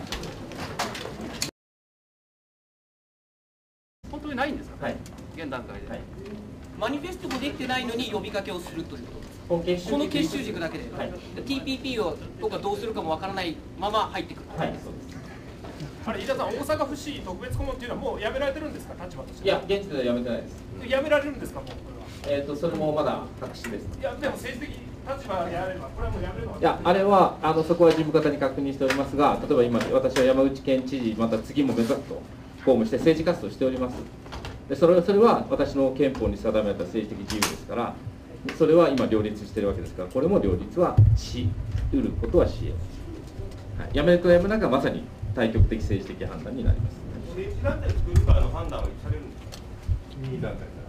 [SPEAKER 7] 本当にないんですか。はい、現段階で、はい、マニフェストもできてないのに呼びかけをするということです。この結集軸だけで、はい、ティーピーピー をとかどうするかもわからないまま入ってくる。はい、そうです。
[SPEAKER 4] あれ、飯田さん、大阪府市特別顧問っていうのはもうやめられてるんですか、立場として。
[SPEAKER 2] いや、現地ではやめてないです。
[SPEAKER 4] やめられるんですか、もうこれは。
[SPEAKER 2] えっ、ー、と、それもまだ白紙です。
[SPEAKER 4] いや、でも政治的立場であれば、これはもうやめるのは。
[SPEAKER 2] いや、あれはあのそこは事務方に確認しておりますが、例えば今、私は山口県知事、また次も目指すと公務して政治活動しております。でそれそれは私の憲法に定めた政治的自由ですから、それは今、両立しているわけですから、これも両立はしうることはしえます。はい、やめるとやめなんかまさに対極的政治的判断になります。
[SPEAKER 14] 政治団体を作るかの判断はされるんですか、任意団体から。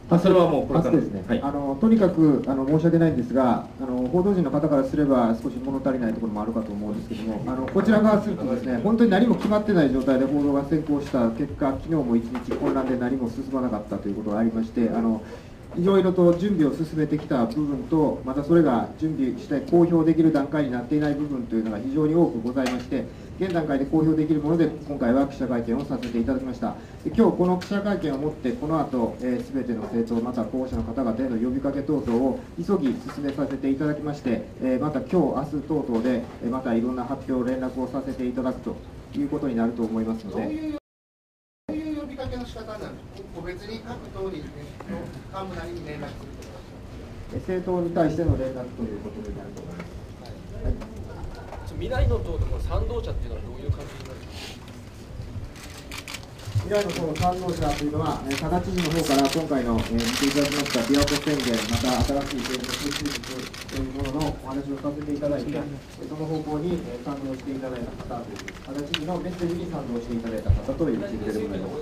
[SPEAKER 2] あそれはもうこれから
[SPEAKER 3] ですね、はい、あのとにかくあの申し訳ないんですが、あの報道陣の方からすれば少し物足りないところもあるかと思うんですけども、あのこちら側するとですね、本当に何も決まってない状態で報道が先行した結果、昨日も一日混乱で何も進まなかったということがありまして、あのいろいろと準備を進めてきた部分と、またそれが準備して公表できる段階になっていない部分というのが非常に多くございまして、現段階で公表できるもので、今回は記者会見をさせていただきました。で今日この記者会見をもって、この後、えー、全ての政党、また候補者の方々への呼びかけ等々を急ぎ進めさせていただきまして、えー、また今日、明日等々で、えー、またいろんな発表、連絡をさせていただくということになると思いますので。
[SPEAKER 12] どういうどういう呼びかけの仕方なんですか、個別に各党に、ね、幹部なりに連絡するとか。
[SPEAKER 3] 政党に対しての連絡ということになると思います。はい、
[SPEAKER 17] 未来の党でも賛同者っていうのはどういう感じになるんですか。
[SPEAKER 3] 未来の党の賛同者というのは、えー、加賀知事の方から今回の、えー、見ていただきました琵琶湖宣言、また新しい政治の推進術というもののお話をさせていただいて、その方向に、えー、賛同していただいた方という、加賀知事のメッセージに賛同していただいた方という位置づけでございます。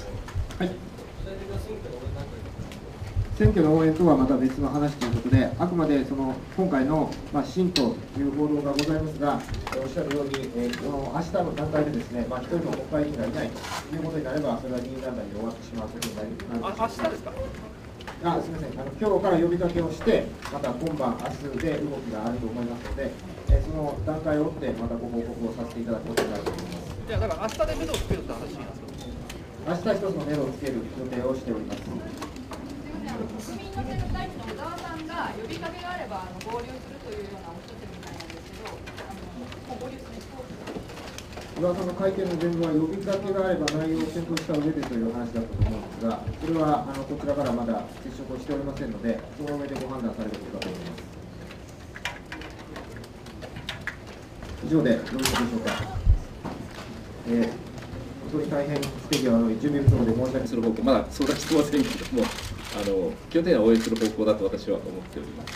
[SPEAKER 3] はい。選挙の応援とはまた別の話ということで、あくまでその今回の、まあ、新党という報道がございますが、おっしゃるように、えー、この明日の段階でですね、まあ、一人の国会議員がいないということになれば、それは議員団体で終わってしまうことになります。
[SPEAKER 17] あ、明日ですか。
[SPEAKER 3] あ、すみません、あの今日から呼びかけをして、また今晩、明日で動きがあると思いますので、えー、その段階を追って、またご報告をさせていただくことになると思います。
[SPEAKER 17] じゃあ、だから明日で目処をつけるって話なんですか。
[SPEAKER 3] 明日一つの目処をつける予定をしております。
[SPEAKER 15] 国民の手の大使の小沢さんが呼びかけがあればあの合流するというようなおっしゃってるみたいなんですけど、あの合流する
[SPEAKER 3] 小沢さんの会見の前後は呼びかけがあれば内容を検討した上でという話だったと思うんですが、それはあのこちらからまだ接触をしておりませんので、その上でご判断されることだと思います。以上でよろしいでしょうか。えー本当に大変不手際の準備不足で申し訳
[SPEAKER 2] する方向、まだ相談してませんけれども、あの基本的には応援する方向だと私は思っております。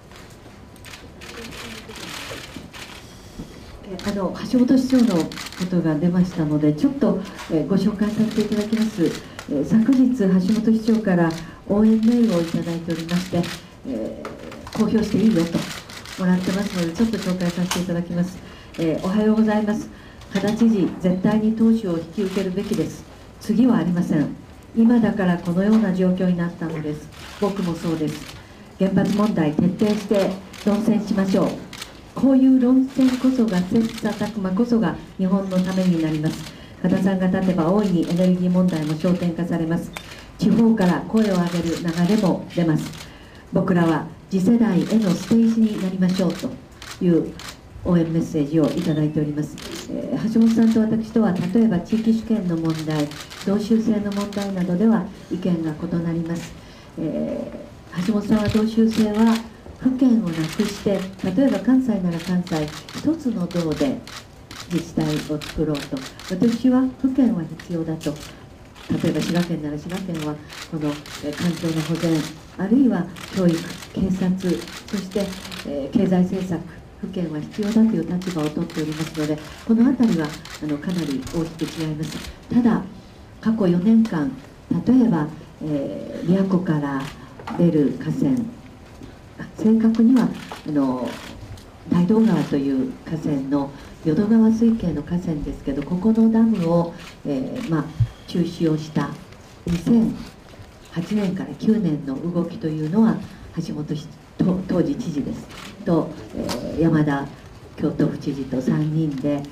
[SPEAKER 1] あの橋本市長のことが出ましたので、ちょっとえご紹介させていただきます。え昨日、橋本市長から応援メールをいただいておりまして、えー、公表していいよともらってますので、ちょっと紹介させていただきます。えー、おはようございます。加田知事、絶対に党首を引き受けるべきです。次はありません。今だからこのような状況になったのです。僕もそうです。原発問題、徹底して論戦しましょう。こういう論戦こそが、切磋琢磨こそが日本のためになります。加田さんが立てば大いにエネルギー問題も焦点化されます。地方から声を上げる流れも出ます。僕らは次世代へのステージになりましょうという応援メッセージをいただいております。えー、橋本さんと私とは、例えば地域主権の問題、同州制の問題などでは意見が異なります。えー、橋本さんは同州制は府県をなくして、例えば関西なら関西一つの道で自治体を作ろうと、私は府県は必要だと。例えば滋賀県なら滋賀県はこの環境の保全、あるいは教育、警察、そして、えー、経済政策、府県は必要だという立場を取っておりますので、このあたりはあのかなり大きく違います。ただ、過去よねんかん、例えば、えー、琵琶湖から出る河川、正確にはあの大道川という河川の淀川水系の河川ですけど、ここのダムを、えーまあ、中止をしたにせんはちねんからきゅうねんの動きというのは、橋本市当時知事ですと、えー、山田京都府知事とさんにんで、えー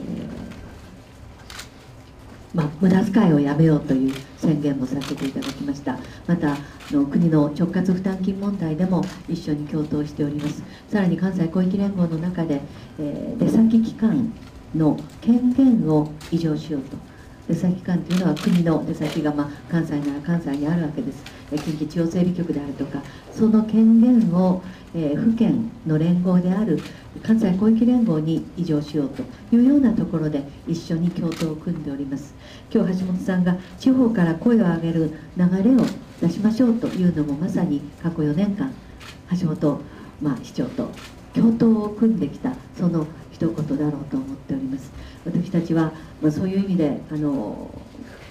[SPEAKER 1] まあ、無駄遣いをやめようという宣言もさせていただきました。またの国の直轄負担金問題でも一緒に共闘しております。さらに関西広域連合の中で、えー、出先機関の権限を移譲しようと。出先機関というのは国の出先が、まあ、関西なら関西にあるわけです。近畿地方整備局であるとか、その権限を、えー、府県の連合である関西広域連合に移譲しようというようなところで一緒に共闘を組んでおります。今日橋本さんが地方から声を上げる流れを出しましょうというのも、まさに過去よねんかん橋本、まあ、市長と共闘を組んできたその一言だろうと思っております。私たちは、まあ、そういう意味であの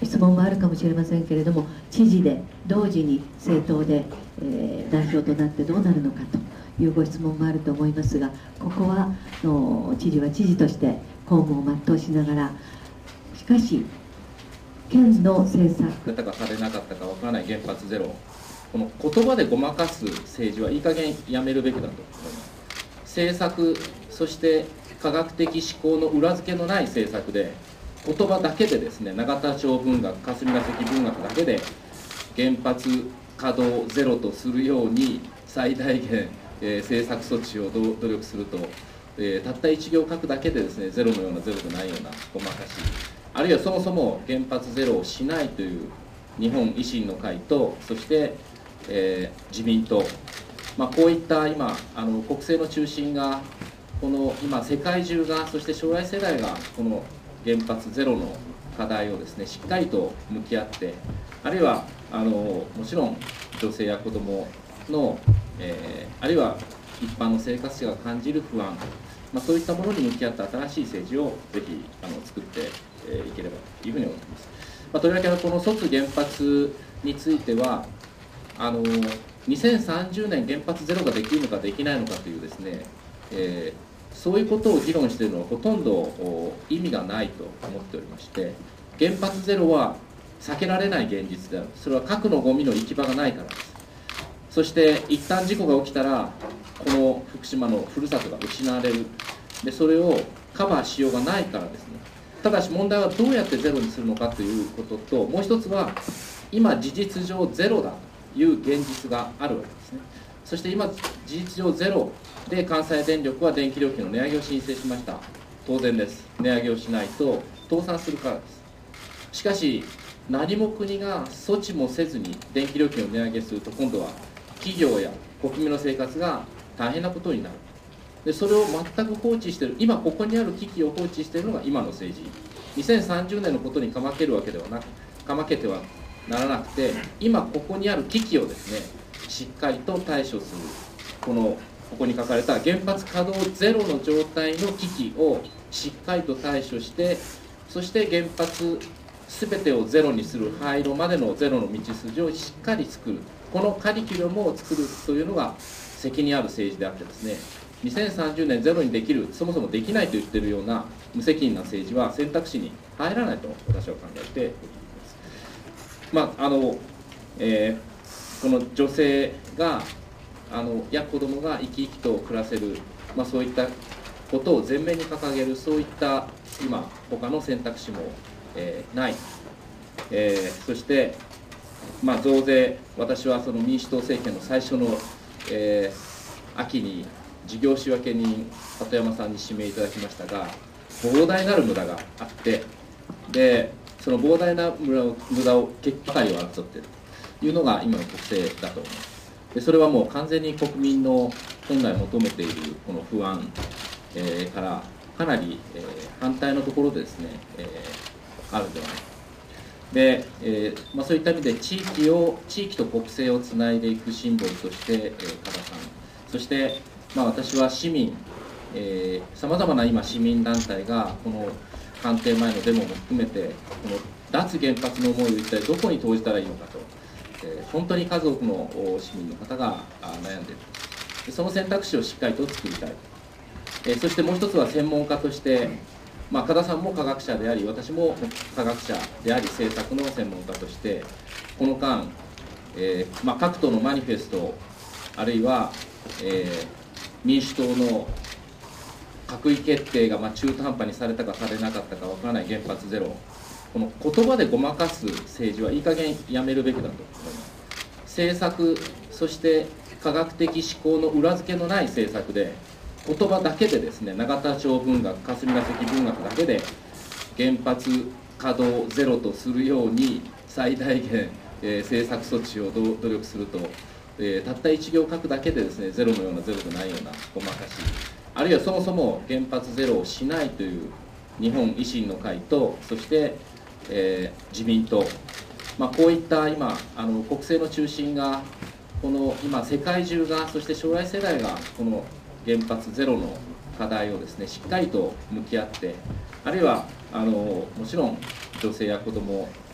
[SPEAKER 1] 質問もあるかもしれませんけれども、知事で同時に政党で、えー、代表となってどうなるのかというご質問もあると思いますが、ここはの知事は知事として公務を全うしながら、しかし県の政策
[SPEAKER 2] されたかされなかったかわからない原発ゼロ、この言葉でごまかす政治はいい加減やめるべきだと思います。政策、そして科学的思考の裏付けのない政策で、言葉だけでですね、永田町文学、霞が関文学だけで原発稼働ゼロとするように最大限、えー、政策措置を努力すると、えー、たった一行書くだけでですね、ゼロのようなゼロでないようなごまかし、あるいはそもそも原発ゼロをしないという日本維新の会と、そして、えー、自民党、まあ、こういった今あの国政の中心が、この今世界中が、そして将来世代がこの原発ゼロの課題をですね、しっかりと向き合って、あるいはあのもちろん女性や子どもの、えー、あるいは一般の生活者が感じる不安、まあ、そういったものに向き合った新しい政治をぜひあの作ってい、えー、いければというふうに思います。まあ、とりわけこの卒原発については、あのにせんさんじゅうねん原発ゼロができるのかできないのかというですね、えーそういうことを議論しているのはほとんど意味がないと思っておりまして、原発ゼロは避けられない現実である。それは核のゴミの行き場がないからです。そして一旦事故が起きたら、この福島のふるさとが失われる。でそれをカバーしようがないからですね。ただし問題はどうやってゼロにするのかということと、もう一つは今事実上ゼロだという現実があるわけですね。そして今事実上ゼロで関西電力は電気料金の値上げを申請しました。当然です。値上げをしないと倒産するからです。しかし何も国が措置もせずに電気料金を値上げすると、今度は企業や国民の生活が大変なことになる。でそれを全く放置している、今ここにある危機を放置しているのが今の政治。にせんさんじゅうねんのことにかまけるわけではなく、かまけてはならなくて、今ここにある危機をですね、しっかりと対処する、このここに書かれた原発稼働ゼロの状態の危機をしっかりと対処して、そして原発全てをゼロにする廃炉までのゼロの道筋をしっかり作る、このカリキュラムを作るというのが責任ある政治であってですね、にせんさんじゅうねんゼロにできる、そもそもできないと言っているような無責任な政治は選択肢に入らないと私は考えております。まああのえー、この女性があのや子どもが生き生きと暮らせる、まあ、そういったことを前面に掲げる、そういった今他の選択肢も、えー、ない、えー、そして、まあ、増税、私はその民主党政権の最初の、えー、秋に事業仕分け人鳩山さんに指名いただきましたが、膨大なる無駄があって、でその膨大な無駄を無駄を結果ばかりを争っているというのが今の国政だと思います。でそれはもう完全に国民の本来求めているこの不安、えー、からかなり、えー、反対のところでですね、えー、あるのではないか。で、えーまあ、そういった意味で地域を地域と国政をつないでいくシンボルとして、えー、加田さん、そして、まあ、私は市民、さまざまな今市民団体がこの官邸前のデモも含めて、この脱原発の思いを一体どこに投じたらいいのかと、えー、本当に数多くの市民の方が悩んでいる。でその選択肢をしっかりと作りたい。えー、そしてもう一つは専門家として、まあ、加田さんも科学者であり、私も科学者であり、政策の専門家として、この間、えーまあ、各党のマニフェスト、あるいは、えー、民主党の閣議決定がまあ中途半端にされたかされなかったかわからない原発ゼロ、この言葉でごまかす政治はいい加減やめるべきだと思います。政策、そして科学的思考の裏付けのない政策で、言葉だけでですね、永田町文学、霞が関文学だけで原発稼働ゼロとするように最大限、えー、政策措置を努力すると、えー、たった一行書くだけでですね、ゼロのようなゼロでないようなごまかし、あるいはそもそも原発ゼロをしないという日本維新の会と、そして、えー、自民党、まあ、こういった今あの国政の中心が、この今世界中が、そして将来世代がこの原発ゼロの課題をですね、しっかりと向き合って、あるいはあのもちろん女性や子ども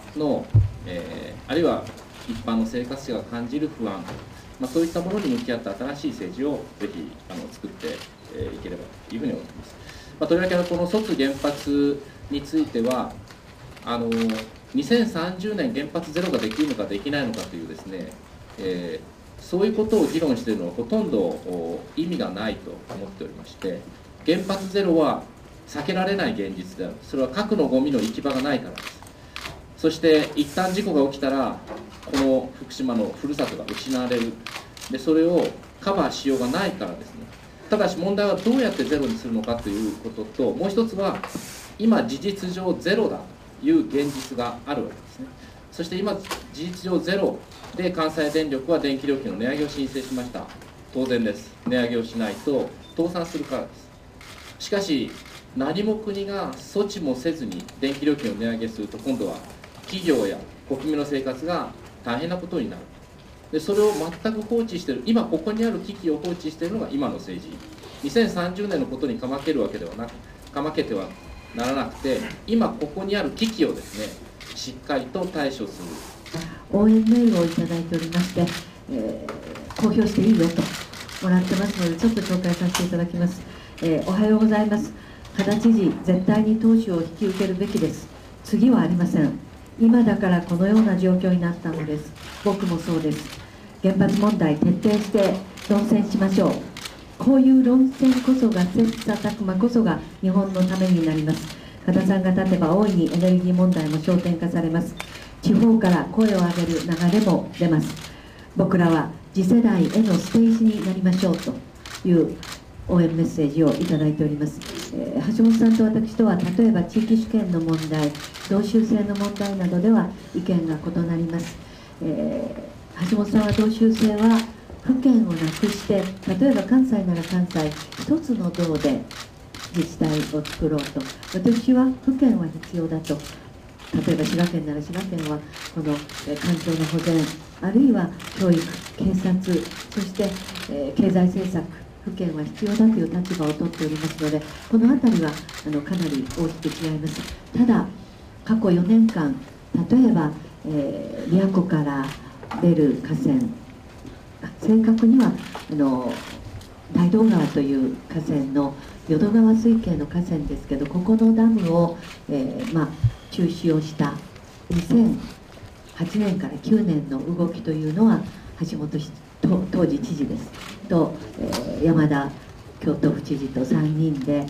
[SPEAKER 2] の、えー、あるいは一般の生活者が感じる不安、まあ、そういったものに向き合った新しい政治をぜひあの作ってい、えー、ければというふうに思います。まあ、とりわけこの卒原発についてはあのにせんさんじゅうねん原発ゼロができるのかできないのかというですね、えー、そういうことを議論しているのはほとんど意味がないと思っておりまして、原発ゼロは避けられない現実である。それは核のゴミの行き場がないからです。そして一旦事故が起きたらこの福島のふるさとが失われる。でそれをカバーしようがないからですね。ただし問題はどうやってゼロにするのかということと、もう一つは今事実上ゼロだという現実があるわけですね。そして今事実上ゼロで関西電力は電気料金の値上げを申請しました。当然です。値上げをしないと倒産するからです。しかし何も国が措置もせずに電気料金を値上げすると、今度は企業や国民の生活が大変なことになる。でそれを全く放置している、今ここにある危機を放置しているのが今の政治。にせんさんじゅうねんのことにかまけるわけではなく、かまけてはならなくて、今ここにある危機をですね、しっかりと対処する。
[SPEAKER 1] 応援メールをいただいておりまして、えー、公表していいよともらってますので、ちょっと紹介させていただきます。えー、おはようございます。加田知事、絶対に投資を引き受けるべきです。次はありません。今だからこのような状況になったのです。僕もそうです。原発問題徹底して論戦しましょう。こういう論戦こそが、切磋琢磨こそが日本のためになります。加田さんが立てば大いにエネルギー問題も焦点化されます。地方から声を上げる流れも出ます。僕らは次世代へのステージになりましょうという応援メッセージをいただいております。えー、橋本さんと私とは、例えば地域主権の問題、同州制の問題などでは意見が異なります。えー、橋本さんは同州制は府県をなくして、例えば関西なら関西一つの道で自治体を作ろうと、私は府県は必要だと。例えば滋賀県なら滋賀県はこの環境の保全、あるいは教育、警察、そして、えー、経済政策、府県は必要だという立場を取っておりますので、この辺りはあのかなり大きく違います。ただ過去よねんかん、例えば、えー、琵琶湖から出る河川、正確にはあの大道川という河川の淀川水系の河川ですけど、ここのダムを、えーまあ、中止をしたにせんはちねんからきゅうねんの動きというのは、橋本氏と当時知事ですと、えー、山田京都府知事とさんにんで、えー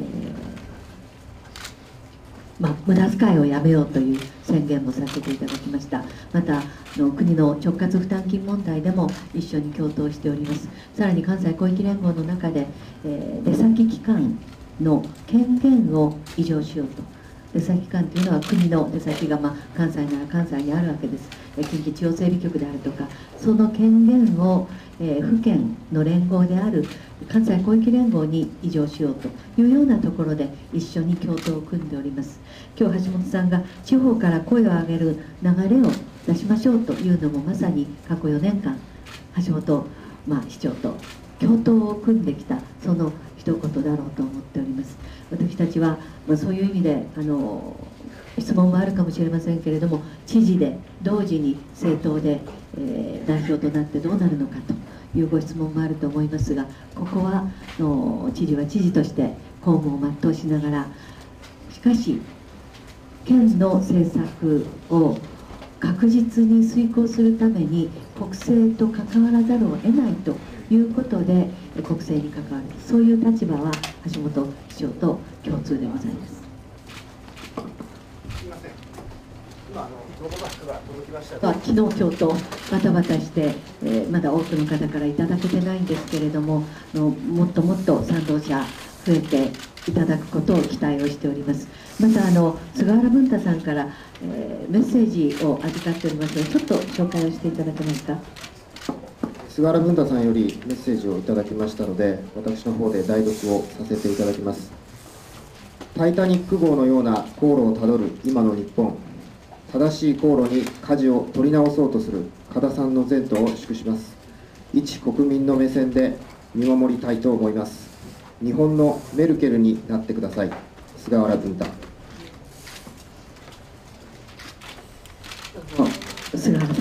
[SPEAKER 1] まあ、無駄遣いをやめようという宣言もさせていただきました。またの国の直轄負担金問題でも一緒に共闘しております。さらに関西広域連合の中で、えー、出先機関の権限を移譲しようと。出先機関というのは国の出先が、まあ、関西なら関西にあるわけです。え近畿地方整備局であるとか、その権限を、えー、府県の連合である関西広域連合に移譲しようというようなところで一緒に共闘を組んでおります。今日橋本さんが地方から声を上げる流れを出しましょうというのも、まさに過去よねんかん橋本、まあ、市長と共闘を組んできたその一言だろうと思っております。私たちは、まあ、そういう意味であの質問もあるかもしれませんけれども、知事で同時に政党で、えー、代表となってどうなるのかというご質問もあると思いますが、ここはの知事は知事として公務を全うしながら、しかし県の政策を確実に遂行するために国政と関わらざるを得ないということで国政に関わる、そういう立場は橋本市長と共通でございます。
[SPEAKER 6] すみません。今あのロゴバッグが届きました。
[SPEAKER 1] 昨日今日とバタバタして、えー、まだ多くの方からいただけてないんですけれども、のもっともっと賛同者増えていただくことを期待をしております。またあの菅原文太さんから、えー、メッセージを預かっておりますので、ちょっと紹介をしていただけますか。
[SPEAKER 3] 菅原文太さんよりメッセージをいただきましたので、私の方で代読をさせていただきます。タイタニック号のような航路をたどる今の日本、正しい航路に舵を取り直そうとする加田さんの前途を祝します。一国民の目線で見守りたいと思います。日本のメルケルになってください。菅原文太。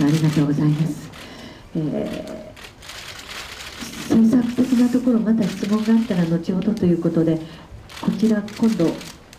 [SPEAKER 1] ありがとうございます。えー、政策的なところ、また質問があったら後ほどということで、こちら、今度、あの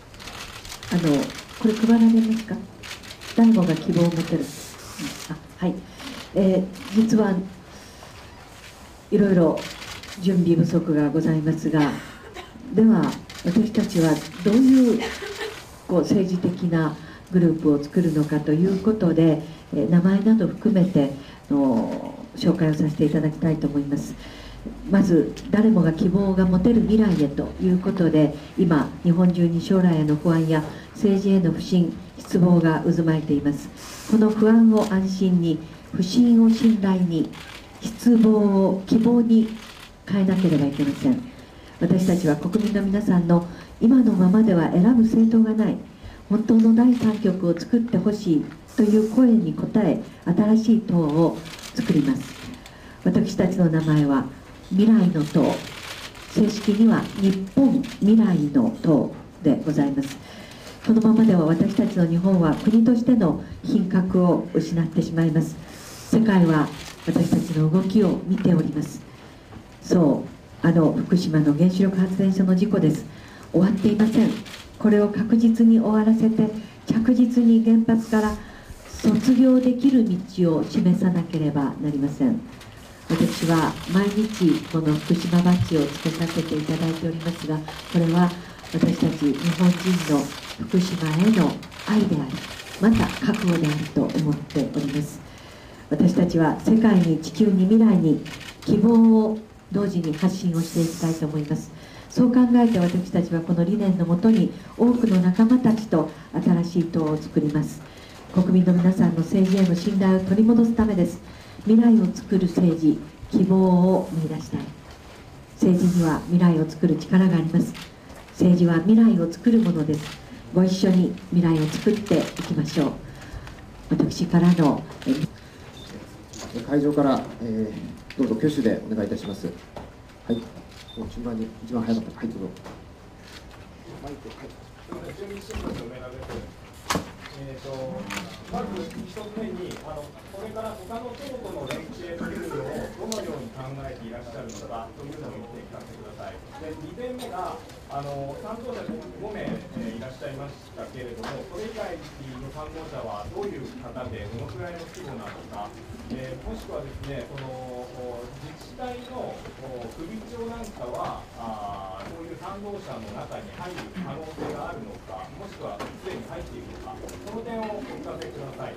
[SPEAKER 1] これ、配られますか、誰もが希望を持てる、あはい、えー、実はいろいろ準備不足がございますが、では、私たちはどういうこう政治的なグループを作るのかということで、名前など含めての紹介をさせていただきたいと思います。まず誰もが希望が持てる未来へということで、今日本中に将来への不安や政治への不信失望が渦巻いています。この不安を安心に、不信を信頼に、失望を希望に変えなければいけません。私たちは国民の皆さんの今のままでは選ぶ政党がない、本当の第三極を作ってほしいという声に応え、新しい党を作ります。私たちの名前は未来の党、正式には日本未来の党でございます。このままでは私たちの日本は国としての品格を失ってしまいます。世界は私たちの動きを見ております。そう、あの福島の原子力発電所の事故です。終わっていません。これを確実に終わらせて、着実に原発から卒業できる道を示さなければなりません。私は毎日この福島バッジをつけさせていただいておりますが、これは私たち日本人の福島への愛であり、また覚悟であると思っております。私たちは世界に、地球に、未来に希望を同時に発信をしていきたいと思います。そう考えて私たちはこの理念のもとに多くの仲間たちと新しい党を作ります。国民の皆さんの政治への信頼を取り戻すためです。未来を作る政治、希望を見出したい。政治には未来を作る力があります。政治は未来を作るものです。ご一緒に未来を作っていきましょう。私からの
[SPEAKER 3] 会場から、えー、どうぞ挙手でお願いいたします。はい、順番に一番早かった。はい、どうぞ。マイク、はい。
[SPEAKER 4] 住民新聞の梅田です。えーと、まず一つ目に、あのこれから他の党との連携というのをどのように考えていらっしゃるのかというのを言って聞かせてください。で、にてんめが、あの担当者ごめい、えー、いらっしゃいましたけれども、それ以外の担当者はどういう方で、どのくらいの規模なのか、えー、もしくはですね、この自治体の首長なんかは、あそういう担当者の中に入る可能性があるのか、もしくはすでに入っているのか、その点をお聞かせください。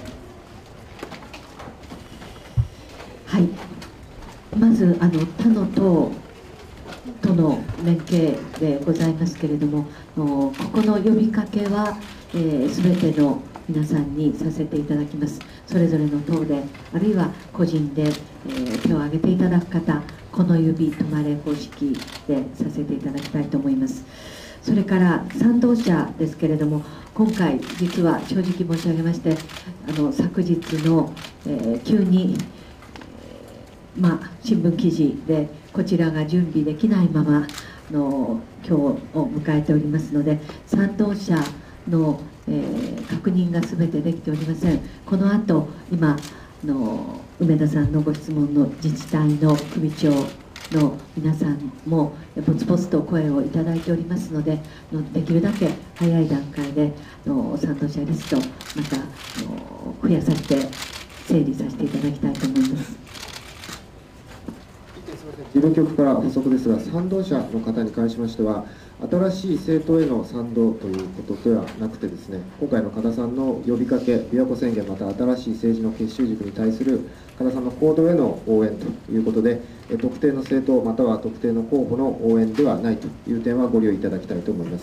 [SPEAKER 1] はい、まずあの他の党との連携でございますけれども、ここの呼びかけはすべ、えー、ての皆さんにさせていただきます。それぞれの党で、あるいは個人で、えー、手を挙げていただく方、この指止まれ方式でさせていただきたいと思います。それから賛同者ですけれども、今回実は正直申し上げまして、あの昨日の、えー、急に、えー、まあ、新聞記事でこちらが準備できないままの今日を迎えておりますので、賛同者の、えー、確認が全てできておりません。この後今の梅田さんのご質問の自治体の首長の皆さんもポツポツと声をいただいておりますので、できるだけ早い段階での賛同者リストまた増やさせて整理させていただきたいと思います。
[SPEAKER 3] 事務局から補足ですが、賛同者の方に関しましては、新しい政党への賛同ということではなくてですね、今回の加田さんの呼びかけ、琵琶湖宣言、また新しい政治の結集軸に対する加田さんの行動への応援ということで、特定の政党、または特定の候補の応援ではないという点はご留意いただきたいと思います。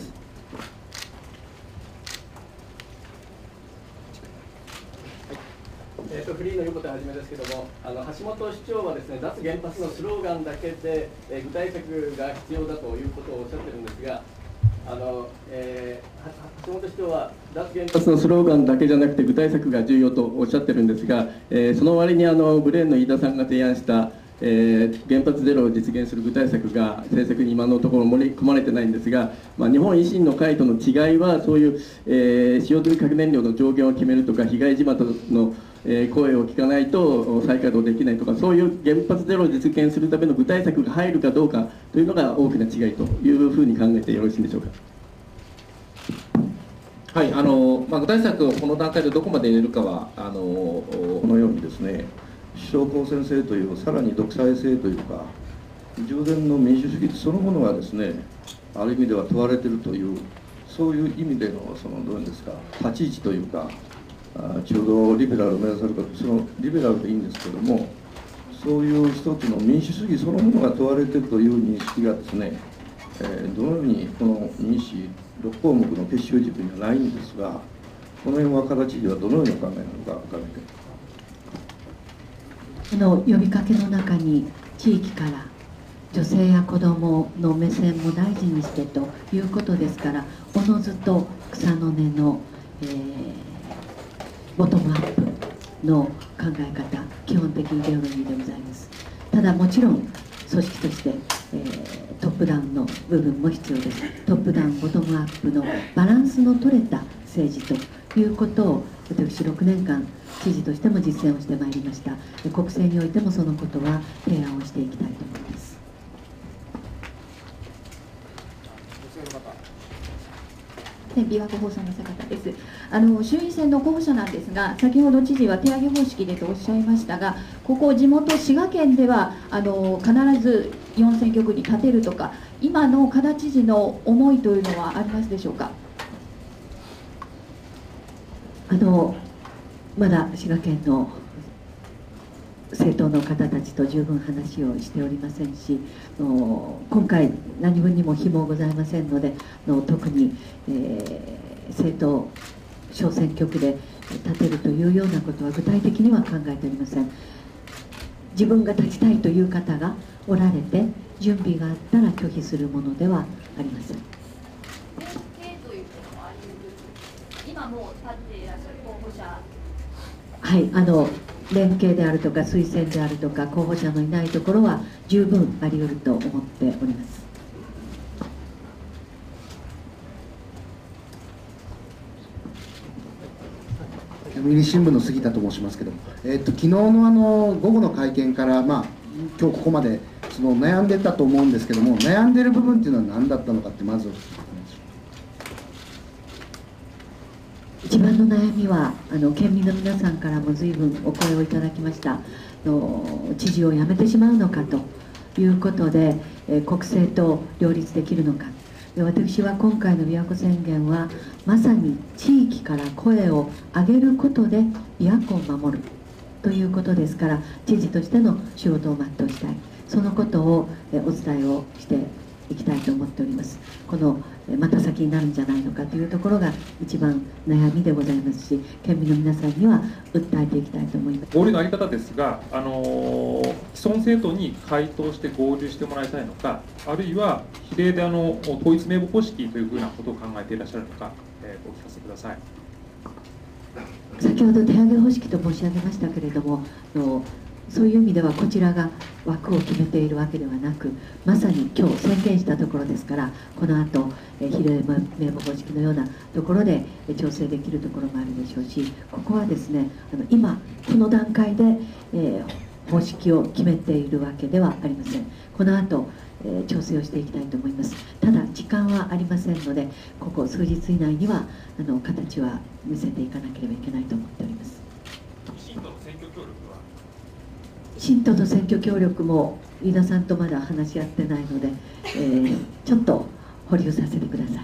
[SPEAKER 5] えー、とフリーの横田はじめですけれども、あの橋本市長はですね、脱原発のスローガンだけで、えー、具体策が必要だということをおっしゃってるんですが、あのえー、橋本市長は脱原発のスローガンだけじゃなくて具体策が重要とおっしゃってるんですが、えー、その割にあのブレーンの飯田さんが提案したえー、原発ゼロを実現する具体策が政策に今のところ盛り込まれてないんですが、まあ、日本維新の会との違いはそういう、えー、使用済み核燃料の上限を決めるとか被害地元の、 えー、声を聞かないと再稼働できないとか、そういう原発ゼロを実現するための具体策が入るかどうかというのが大きな違いというふうに考えてよろしいんでしょうか。
[SPEAKER 2] はい、あのまあ、具体策をこの段階でどこまで入れるかはあの
[SPEAKER 9] このようにですね、首相公選制というさらに独裁制というか、従前の民主主義そのものがですね、ある意味では問われているという、そういう意味でのそのどういうんですか、立ち位置というか、あ中道リベラルを目指されるか、そのリベラルでいいんですけども、そういう一つの民主主義そのものが問われているという認識がですね、えー、どのようにこの民主ろく項目の結集軸にはないんですが、この辺は形ではどのようにお考えなのか伺い
[SPEAKER 1] あの呼びかけの中に地域から女性や子どもの目線も大事にしてということですから、おのずと草の根の、えー、ボトムアップの考え方、基本的イデオロギーでございます。ただもちろん組織として、えー、トップダウンの部分も必要です。トップダウンボトムアップのバランスの取れた政治ということを私ろくねんかん知事としても実践をしてまいりました。国政においてもそのことは提案をしていきたいと思います。
[SPEAKER 10] 琵琶湖放送の坂田です。あの衆院選の候補者なんですが、先ほど知事は手上げ方式でとおっしゃいましたが、ここ地元滋賀県ではあの必ずよん選挙区に立てるとか、今の加田知事の思いというのはありますでしょうか。
[SPEAKER 1] あのまだ滋賀県の政党の方たちと十分話をしておりませんし、今回何分にも非もございませんので、特に、えー、政党小選挙区で立てるというようなことは具体的には考えておりません。自分が立ちたいという方がおられて、準備があったら拒否するものではありません。
[SPEAKER 10] 今もう立っていらっしゃる候補者、
[SPEAKER 1] はい、あの連携であるとか推薦であるとか候補者のいないところは十分あり得ると思っております。
[SPEAKER 11] 読売新聞の杉田と申しますけども、えー、っと昨日のあの午後の会見から、まあ、今日ここまでその悩んでたと思うんですけども、悩んでる部分っていうのは何だったのかってまずお聞きします。
[SPEAKER 1] 一番の悩みはあの県民の皆さんからも随分お声をいただきました。の知事を辞めてしまうのかということで、え国政と両立できるのか。で私は今回の琵琶湖宣言はまさに地域から声を上げることで琵琶湖を守るということですから、知事としての仕事を全うしたい、そのことをえお伝えをしていきたいと思っております。このまた先になるんじゃないのかというところが一番悩みでございますし、県民の皆さんには訴えていきたいと思います。
[SPEAKER 13] 合流の在り方ですが、あの既存政党に回答して合流してもらいたいのか、あるいは比例であの統一名簿方式というふうなことを考えていらっしゃるのか、えー、お聞かせください。
[SPEAKER 1] 先ほど手上げ方式と申し上げましたけれども、のそういう意味ではこちらが枠を決めているわけではなく、まさに今日宣言したところですから、この後比例名簿方式のようなところで調整できるところもあるでしょうし、ここはですね、あの今この段階で、えー、方式を決めているわけではありません。この後、えー、調整をしていきたいと思います。ただ時間はありませんので、ここ数日以内にはあの形は見せていかなければいけないと思っております。
[SPEAKER 13] 維新との選挙協力は
[SPEAKER 1] 新党と選挙協力も飯田さんとまだ話し合ってないので、えー、ちょっと保留させてください。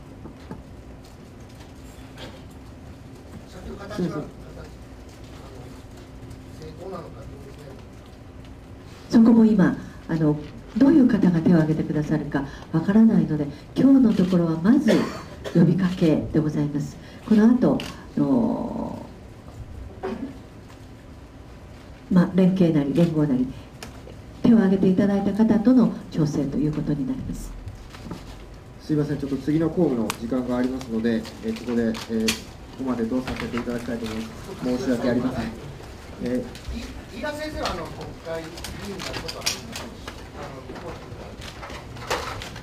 [SPEAKER 1] そこも今あのどういう方が手を挙げてくださるかわからないので、今日のところはまず呼びかけでございます。この後のまあ、連携なり連合なり手を挙げていただいた方との調整ということになります。
[SPEAKER 3] すいません、ちょっと次の公務の時間がありますので、えここで、えー、ここまでどうさせていただきたいと思います。申し訳ありません。え
[SPEAKER 12] ー、飯田先生はあの国会議員になることはあ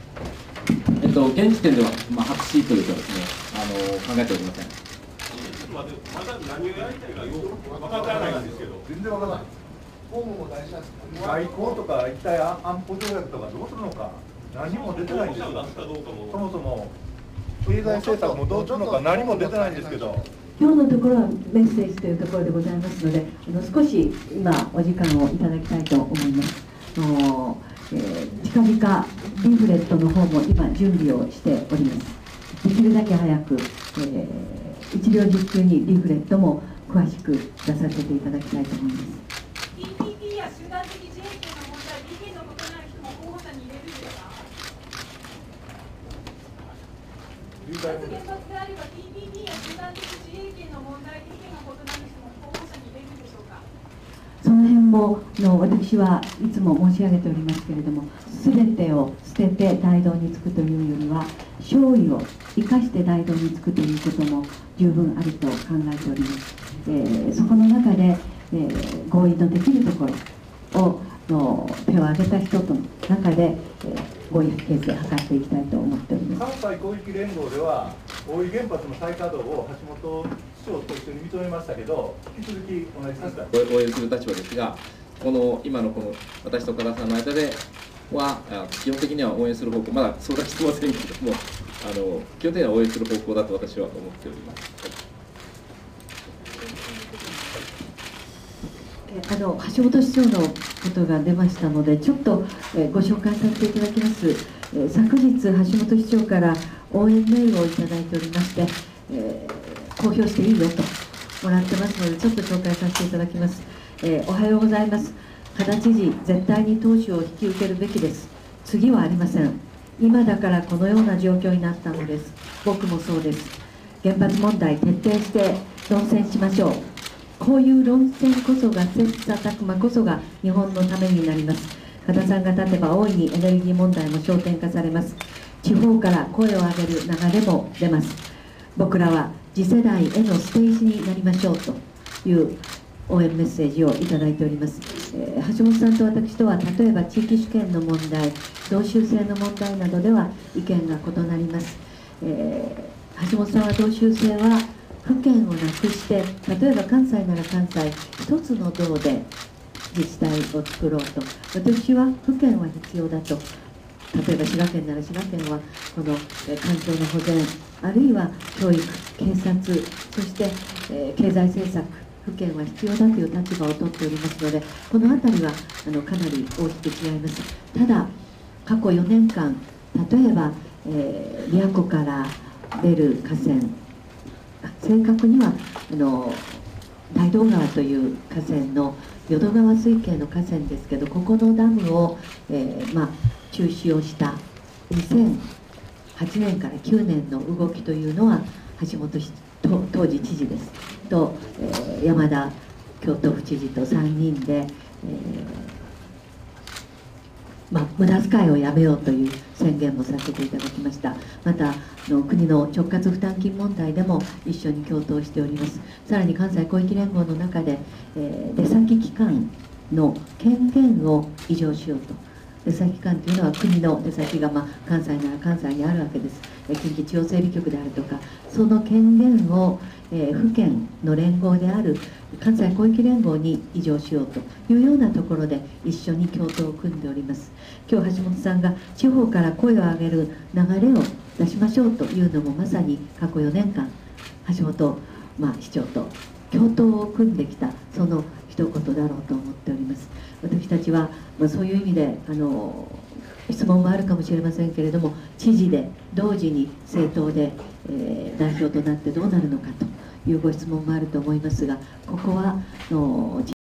[SPEAKER 12] りますか？
[SPEAKER 2] えっと現時点では、まあ、白紙というかですね、あの考えておりません。
[SPEAKER 14] まだ何をやりたいかよく分からないんですけど、全然分からない。
[SPEAKER 12] 法務も大事なんですけど、
[SPEAKER 14] 外交とか一体安保条約とかどうするのか、何も出てないんですよ。そもそも経済政策もどうするのか何も出てないんですけど。
[SPEAKER 1] 今日のところはメッセージというところでございますので、あの少し今お時間をいただきたいと思います。あの、えー、近々リーフレットの方も今準備をしております。できるだけ早く、えー、一両日中にリーフレットも詳しく出させていただきたいと思います。
[SPEAKER 15] ティーピーピー や集団的自衛権の問題、意見の異なる人も候補者に入れるんですか？脱原発であれば ティーピーピー や集団的自衛権の問題、意見が異なる人も候補者に入れるんでしょうか？
[SPEAKER 1] その辺もの私はいつも申し上げておりますけれども、すべてを捨てて大道につくというよりは、勝利を生かして大道につくということも十分あると考えております。えー、そこの中で、えー、合意のできるところをの手を挙げた人との中で、えー、合意形成を図っていきたいと思っております。
[SPEAKER 14] 関西広域連合では大井原発の再稼働を橋本市長と一緒に認めましたけど、引き続き同じ立場
[SPEAKER 2] 応援する立場ですが、この今のこの私と唐さんの間では基本的には応援する方向、まだ相談してませんけれども、あの基本的には応援する方向だと私は思っております。
[SPEAKER 1] あの橋本市長のことが出ましたので、ちょっと、えー、ご紹介させていただきます。えー、昨日、橋本市長から応援メールをいただいておりまして、えー、公表していいよともらってますので、ちょっと紹介させていただきます。えー、おはようございます。加田知事、絶対に党首を引き受けるべきです。次はありません。今だからこのような状況になったのです。僕もそうです。原発問題、徹底して論戦しましょう。こういう論戦こそが、切磋琢磨こそが日本のためになります。加田さんが立てば大いにエネルギー問題も焦点化されます。地方から声を上げる流れも出ます。僕らは次世代へのステージになりましょうという応援メッセージをいただいております。えー、橋本さんと私とは、例えば地域主権の問題、同州制の問題などでは意見が異なります。えー、橋本さんは同州制は府県をなくして、例えば関西なら関西一つの道で自治体を作ろうと、私は府県は必要だと、例えば滋賀県なら滋賀県はこの環境の保全、あるいは教育、警察、そして、えー、経済政策、府県は必要だという立場を取っておりますので、この辺りはあのかなり大きく違います。ただ、過去よねんかん、例えば、えー、琵琶湖から出る河川、正確にはあの大道川という河川の淀川水系の河川ですけど、ここのダムを、えーまあ、中止をしたにせんはちねんからきゅうねんの動きというのは、橋本市当時知事ですと、えー、山田京都府知事とさんにんで、えーまあ、無駄遣いをやめようという宣言もさせていただきました。またの国の直轄負担金問題でも一緒に共闘しております。さらに関西広域連合の中で、えー、出先機関の権限を移譲しようと。出先機関というのは国の出先が、まあ、関西なら関西にあるわけです。近畿地方整備局であるとか、その権限を、えー、府県の連合である関西広域連合に移譲しようというようなところで一緒に共闘を組んでおります。今日橋本さんが地方から声を上げる流れを出しましょうというのも、まさに過去よねんかん橋本、まあ、市長と共闘を組んできたその一言だろうと思っております。私たちは、まあ、そういう意味であの質問もあるかもしれませんけれども、知事で同時に政党で、えー、代表となってどうなるのかというご質問もあると思いますが、ここはの